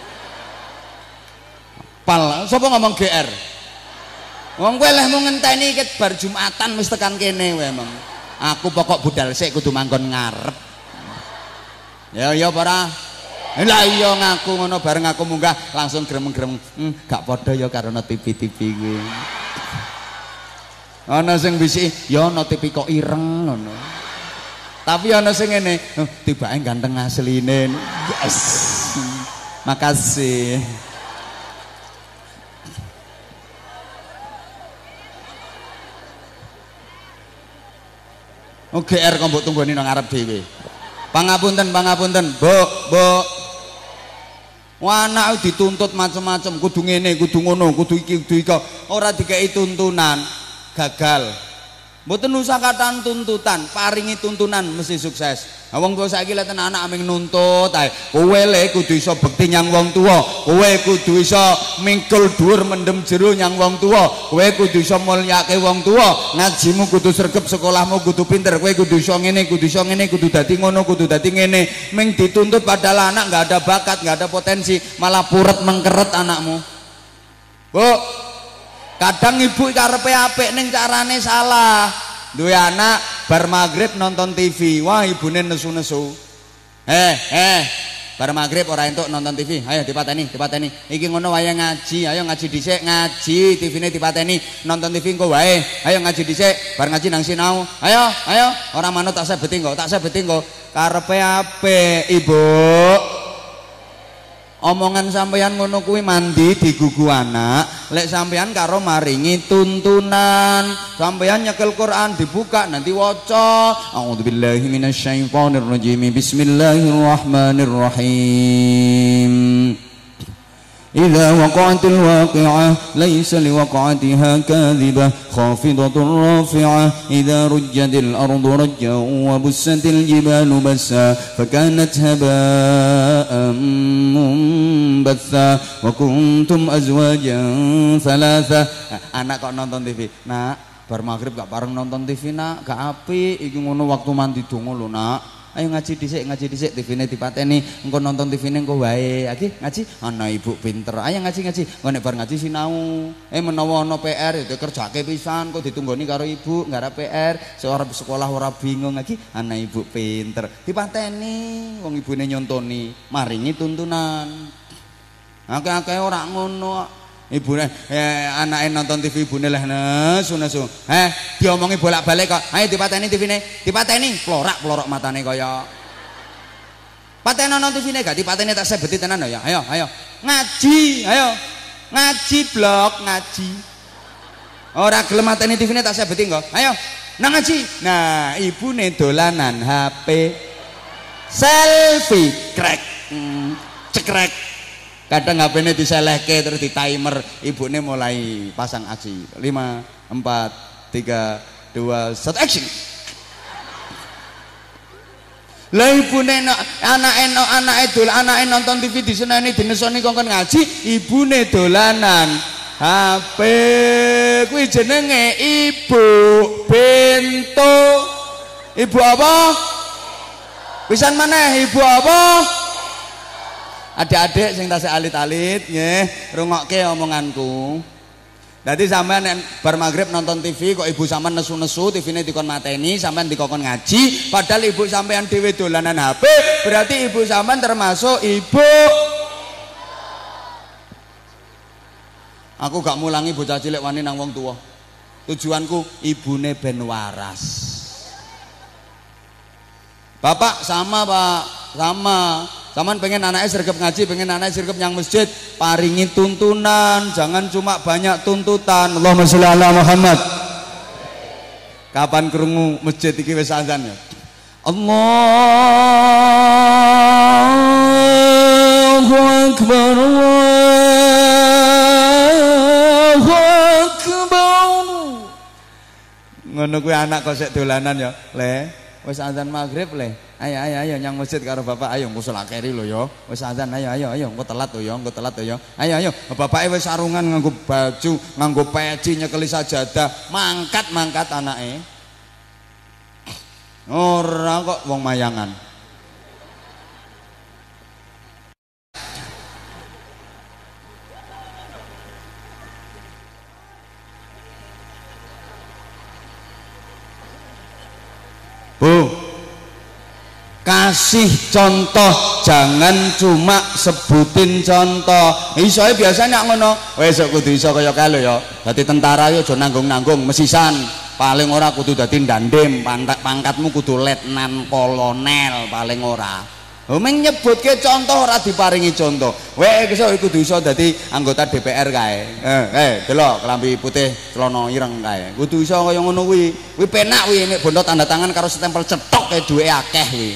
Pal, sapa ngomong G R? Wong kowe leh mung ngenteni ket bar Jumatan wis tekan kene kowe emang. Aku pokok budal sik kudu manggon ngarep. Ya ya para lah iya ngaku ngono bareng aku munggah langsung gremeng-gremeng. Hmm, gak padha ya karo T V-T V kuwi. Ana sing bisiki, ya ana T V kok ireng ngono. Tapi ana sing ngene, oh, tibake ganteng asline. Yes. Makasih. Oh G R kok mbok tunggoni nang ngarep dhewe. Pangapunten, pangapunten, Bu, Bu. Wah, anak dituntut macam-macam, kudu ngene, kudu ngono, kudu iki, kudu iki. Ora dikei tuntunan, gagal. Mboten usah kataan tuntutan, paringi tuntunan mesti sukses. Nah, wong tua saiki lek anak aming nuntut ae. Kowe le kudu iso bekti nyang wong tua. Kowe kudu iso mingkul dhuwur mendem jero nyang wong tua. Kowe kudu iso mulyake wong tua. Ngajimu kudu sregep, sekolahmu kudu pinter. Kowe kudu iso ngene, kudu iso ngene, kudu dadi ngono, kudu dadi ngene. Ming dituntut padahal anak enggak ada bakat, enggak ada potensi, malah puret mengkeret anakmu. Bu, kadang ibu karepe apik ning carane salah. Duwe anak bar maghrib nonton T V, wah ibune nesu-nesu. Eh, eh, bar maghrib ora entuk nonton T V. Ayo dipateni, dipateni. Iki ngono wae ngaji, ayo ngaji dhisik, ngaji, T V-ne dipateni. Nonton T V engko wae. Ayo ngaji dhisik, bar ngaji nang sinau. Ayo, ayo, ora manut tak sebeti engko, tak sebeti engko. Karepe apik, Ibu. Omongan sampeyan ngono kuwi mandi digugu anak, lek sampeyan karo maringi tuntunan. Sampeyan nyekel Quran dibuka nanti waca. A'udzubillahi minasyaitonir rajim. Bismillahirrahmanirrahim. إذا وقعت الواقعة ليس لوقعتها كاذبة خافضة رافعة إذا رجت الأرض رجا وبست الجبال بسا فكانت هباء منبثا وكنتم أزواجا ثلاثة. Anak kok nonton T V? Nak, bar maghrib gak bareng nonton T V nak, gak apik iki ngono waktu mandi donga lho nak. Ayo ngaji dhisik, ngaji dhisik, T V-ne dipateni, engko nonton T V-ne engko wae. Iki ngaji, ana ibu pinter. Ayo ngaji ngaji. Engko nek bar ngaji sinau. Eh menawa ana P R ya kerjake pisan, kok ditunggoni karo ibu, nggara P R, seorang sekolah ora bingung lagi, ana ibu pinter. Dipateni, wong ibune nyontoni, maringi tuntunan. Akeh-akeh ora ngono. Ibune eh, anake nonton T V ibune leh nesu nesu. Eh diomongi bolak-balik kok. Ayo dipateni T V-ne, dipateni plorak-plorok matane kaya. Pateni nonton T V-ne gak dipateni tak sebeti tenan ya. Ayo, ayo. Ngaji, ayo. Ngaji blok, ngaji. Ora gelem mateni T V-ne tak sebeti kok. Ayo. Nang ngaji. Nah, ibune dolanan H P. Selfie krek. Hmm, cekrek. Kadang H P-ne diselehke terus di timer, ibune mulai pasang aksi. lima, empat, tiga, dua, satu action. Lah ibune no, anake no, anake dol, anake nonton T V diseneni dinesoni kongkon ngaji, ibune dolanan H P. Kuwi jenenge Ibu Bento. Ibu apa? Pisan maneh ibu apa? Adik-adik sing tasih alit-alit nggih, rungokke omonganku. Dadi sampean nek bar magrib nonton T V kok ibu sampean nesu-nesu, T V-ne dikon mateni, sampean dikon ngaji, padahal ibu sampean dhewe dolanan H P, berarti ibu sampean termasuk ibu. Aku gak mulangi bocah cilik wani nang wong tuwa. Tujuanku ibune ben waras. Bapak sama, Pak, sama. Saman pengen anaknya sergap ngaji, pengen anaknya sergap yang masjid, paringi tuntunan, jangan cuma banyak tuntutan. Allahumma sholli ala Muhammad. Kapan krungu masjid iki wis azan ya? Allahu Akbar, Allahu Akbar. Ngono kuwi anak kok sik dolanan ya, Le. Wis azan maghrib Le. Ayo ayo ayo nyang masjid karo bapak, ayo ngusul akeri lho ya. Wis azan, ayo ayo ayo engko telat lho ya, engko telat lho ya. Ayo ayo bapake wis sarungan nganggo baju, nganggo peci nyekeli sajadah, mangkat-mangkat anake. Ora kok wong mayangan. Bu, kasih contoh, jangan cuma sebutin contoh. Isoe biasanya ngono, wes kudu iso kaya kae ya. Dadi tentara yo aja nanggung-nanggung, mesisan. Paling ora kudu dadi ndandim, pangkatmu kudu letnan kolonel paling ora. Meng nyebutke contoh ora diparingi contoh. Wes iso kudu iso dadi anggota D P R kae. Eh, eh delok klambi putih, celana ireng kae. Kudu iso kaya ngono kuwi. Kuwi penak kuwi nek bondo tanda tangan karo stempel cetok kae duwe akeh kuwi.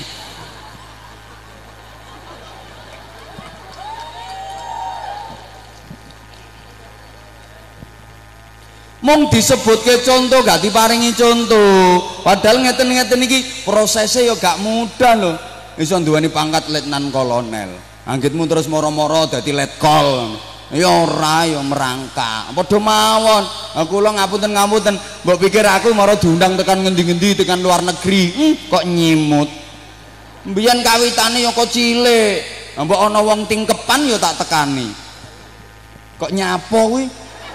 Mung disebutke contoh gak diparingi contoh. Padahal ngeten-ngeten iki prosesnya ya gak mudah lho. Iso nduweni pangkat letnan kolonel. Anggitmu terus moro-moro dadi letkol. Ya ora ya merangkak. Padha mawon. Aku lho ngapunten-ngapunten, mbok pikir aku moro diundang tekan ngendi-ngendi tekan luar negeri. Hmm, kok nyimut. Mbiyen kawitane ya kok cilik. Mbok ana wong tingkepan ya tak tekani. Kok nyapo kuwi?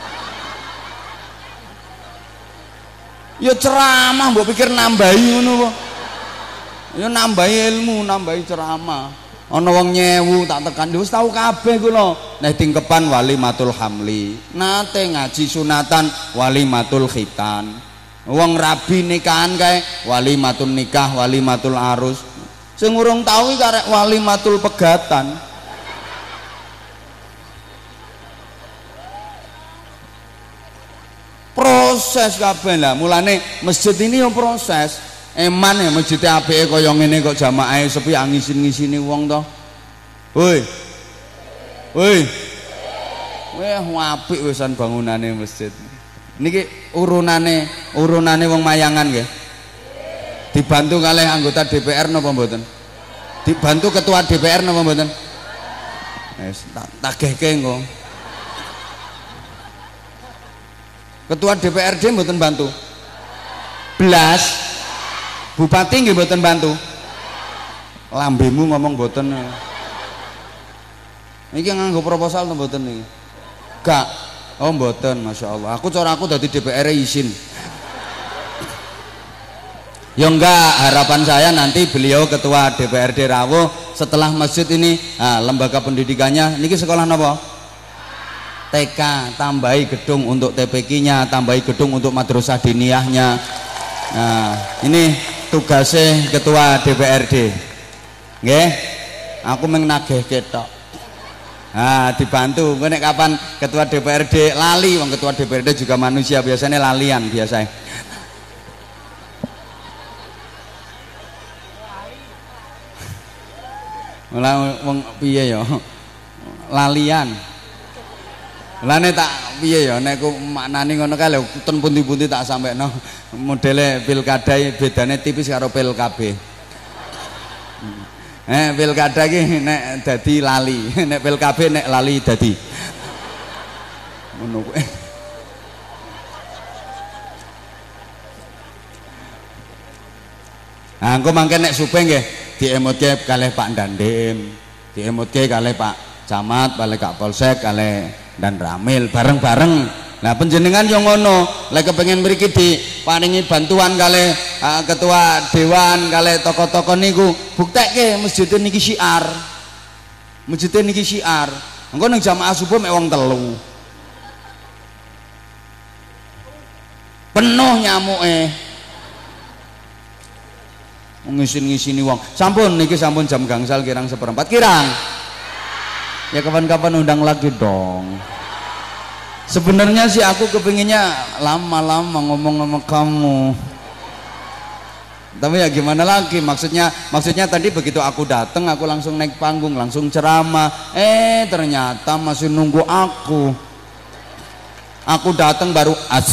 Ya ceramah mbok pikir nambahi ngono kok. Ya nambahi ilmu, nambahi ceramah. Ana wong nyewu tak tekan wis tau kabeh ku lho. Nek tingkepan walimatul hamli, nate ngaji sunatan walimatul khitan. Wong rabi nikahan kae walimatul nikah, walimatul arus. Sing urung tau iki karek walimatul pegatan. Proses kabeh lah, mulane masjid ini yang proses. Eman ya masjid apike kaya ngene kok jamaahe sepi ngisin-ngisini wong to. Woi. Woi. Weh apik wisan bangunane masjid. Niki urunane, urunane wong mayangan nggih. Dibantu kalih anggota D P R napa mboten? Dibantu ketua D P R napa mboten? Wis tak tagihke engko. Ketua D P R D mboten bantu. Blas. Bupati nggih mboten bantu. Lambemu ngomong mboten. Iki nganggo proposal to mboten niki? Gak. Oh mboten, Masya Allah. Aku cara aku dadi D P R izin. Ya enggak, harapan saya nanti beliau ketua D P R D Rawuh setelah masjid ini, nah, lembaga pendidikannya niki sekolah napa? T K, tambahi gedung untuk T P Q-nya, tambahi gedung untuk madrasah diniyahnya. Nah, ini tugasnya ketua D P R D. Nggih. Aku menagih ketok. Nah, dibantu. Nek kapan ketua D P R D lali, wong ketua D P R D juga manusia, biasanya lalian biasanya. Malah wong piye ya? Lalian. Lah nek tak piye ya nek ku maknane ngono kae lho ten pundi-pundi tak sampekno. Modele pilkada bedane tipis karo P L K B. Eh pilkada iki nek dadi lali, nek P L K B nek lali dadi. Ngono kuwi. Nah, engko mangke nek supeng nggih diemotke kalih Pak Dandim, diemotke kalih Pak Camat, kalih Kak Polsek, kalih Dan Ramil bareng-bareng. Nah, panjenengan yo ngono, lek kepengin mriki diparingi bantuan kalih uh, ketua dewan, kalih tokoh-tokoh niku, buktekke masjid niki syiar. Masjid niki syiar. Engko ning jamaah subuh mek wong telu. Penuh nyamuke. Ngisin-ngisini wong. Sampun niki sampun jam gangsal kirang seperempat kirang. Ya kapan-kapan undang lagi dong. Sebenarnya sih aku kepinginnya lama-lama ngomong sama kamu. Tapi ya gimana lagi, maksudnya maksudnya tadi begitu aku datang aku langsung naik panggung, langsung ceramah. Eh ternyata masih nunggu aku. Aku datang baru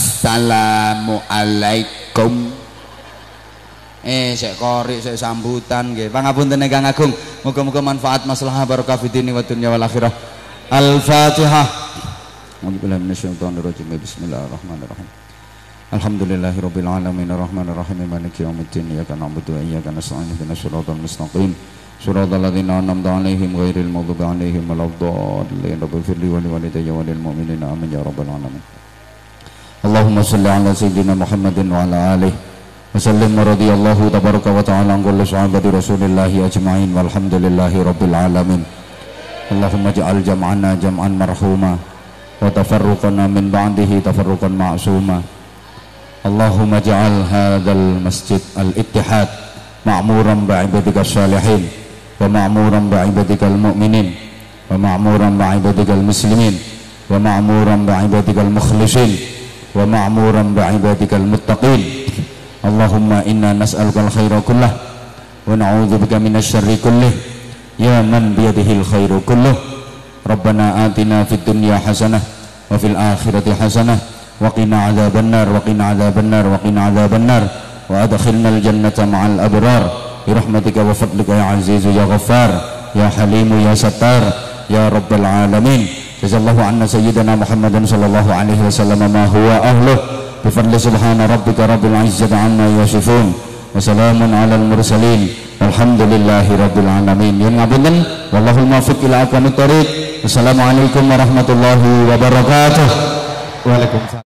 assalamualaikum. Eh sik kori sik sambutan nggih. Pangapunten ingkang agung. Muga-muga manfaat maslahah barokah fid dini wa dunya wal akhirah. Al-Fatihah. A'udzubillahi minasyaitonir rajim. Bismillahirrahmanirrahim. Alhamdulillahirabbil alamin arrahmanir rahim maliki yaumiddin iyyaka na'budu wa iyyaka nasta'in ihdinas siratal mustaqim. Siratal ladzina an'amta 'alaihim ghairil maghdubi 'alaihim waladdallin. Rabbighfirli wa liwalidayya wa lil mu'minina amin ya rabbal alamin. Allahumma shalli 'ala sayyidina Muhammadin wa 'ala alihi wasallim radhiyallahu tabaraka wa ta'ala an kulli sahabati rasulillahi ajma'in walhamdulillahi rabbil alamin. Allahumma ja'al jam'ana jam'an marhuma wa tafarruqana min ba'dihi tafarruqan ma'suma. Allahumma ja'al hadzal masjid al-ittihad ma'muran bi'ibadika salihin wa ma'muran bi'ibadika al-mu'minin wa ma'muran bi'ibadika al-muslimin wa ma'muran bi'ibadika al-mukhlisin wa ma'muran bi'ibadika al-muttaqin. Allahumma inna nas'aluka al-khaira kullah wa na'udzubika minasy syarri kullih ya man biyadihil khairu kulluh. Rabbana atina fid dunya hasanah wa fil akhirati hasanah wa qina adzabannar wa qina adzabannar wa qina adzabannar wa adkhilnal jannata ma'al abrar bi rahmatika wa fadlika ya azizu ya ghaffar ya halimu ya sattar ya rabbal alamin. Jazallahu anna sayyidina Muhammadan sallallahu alaihi wasallam ma huwa ahluh bifadli subhana rabbika rabbil izzati amma yasifun wa salamun alal mursalin walhamdulillahi rabbil alamin. Yen ngapunten wallahul muwaffiq ila aqwamit thoriq. Wassalamualaikum warahmatullahi wabarakatuh. Waalaikumsalam.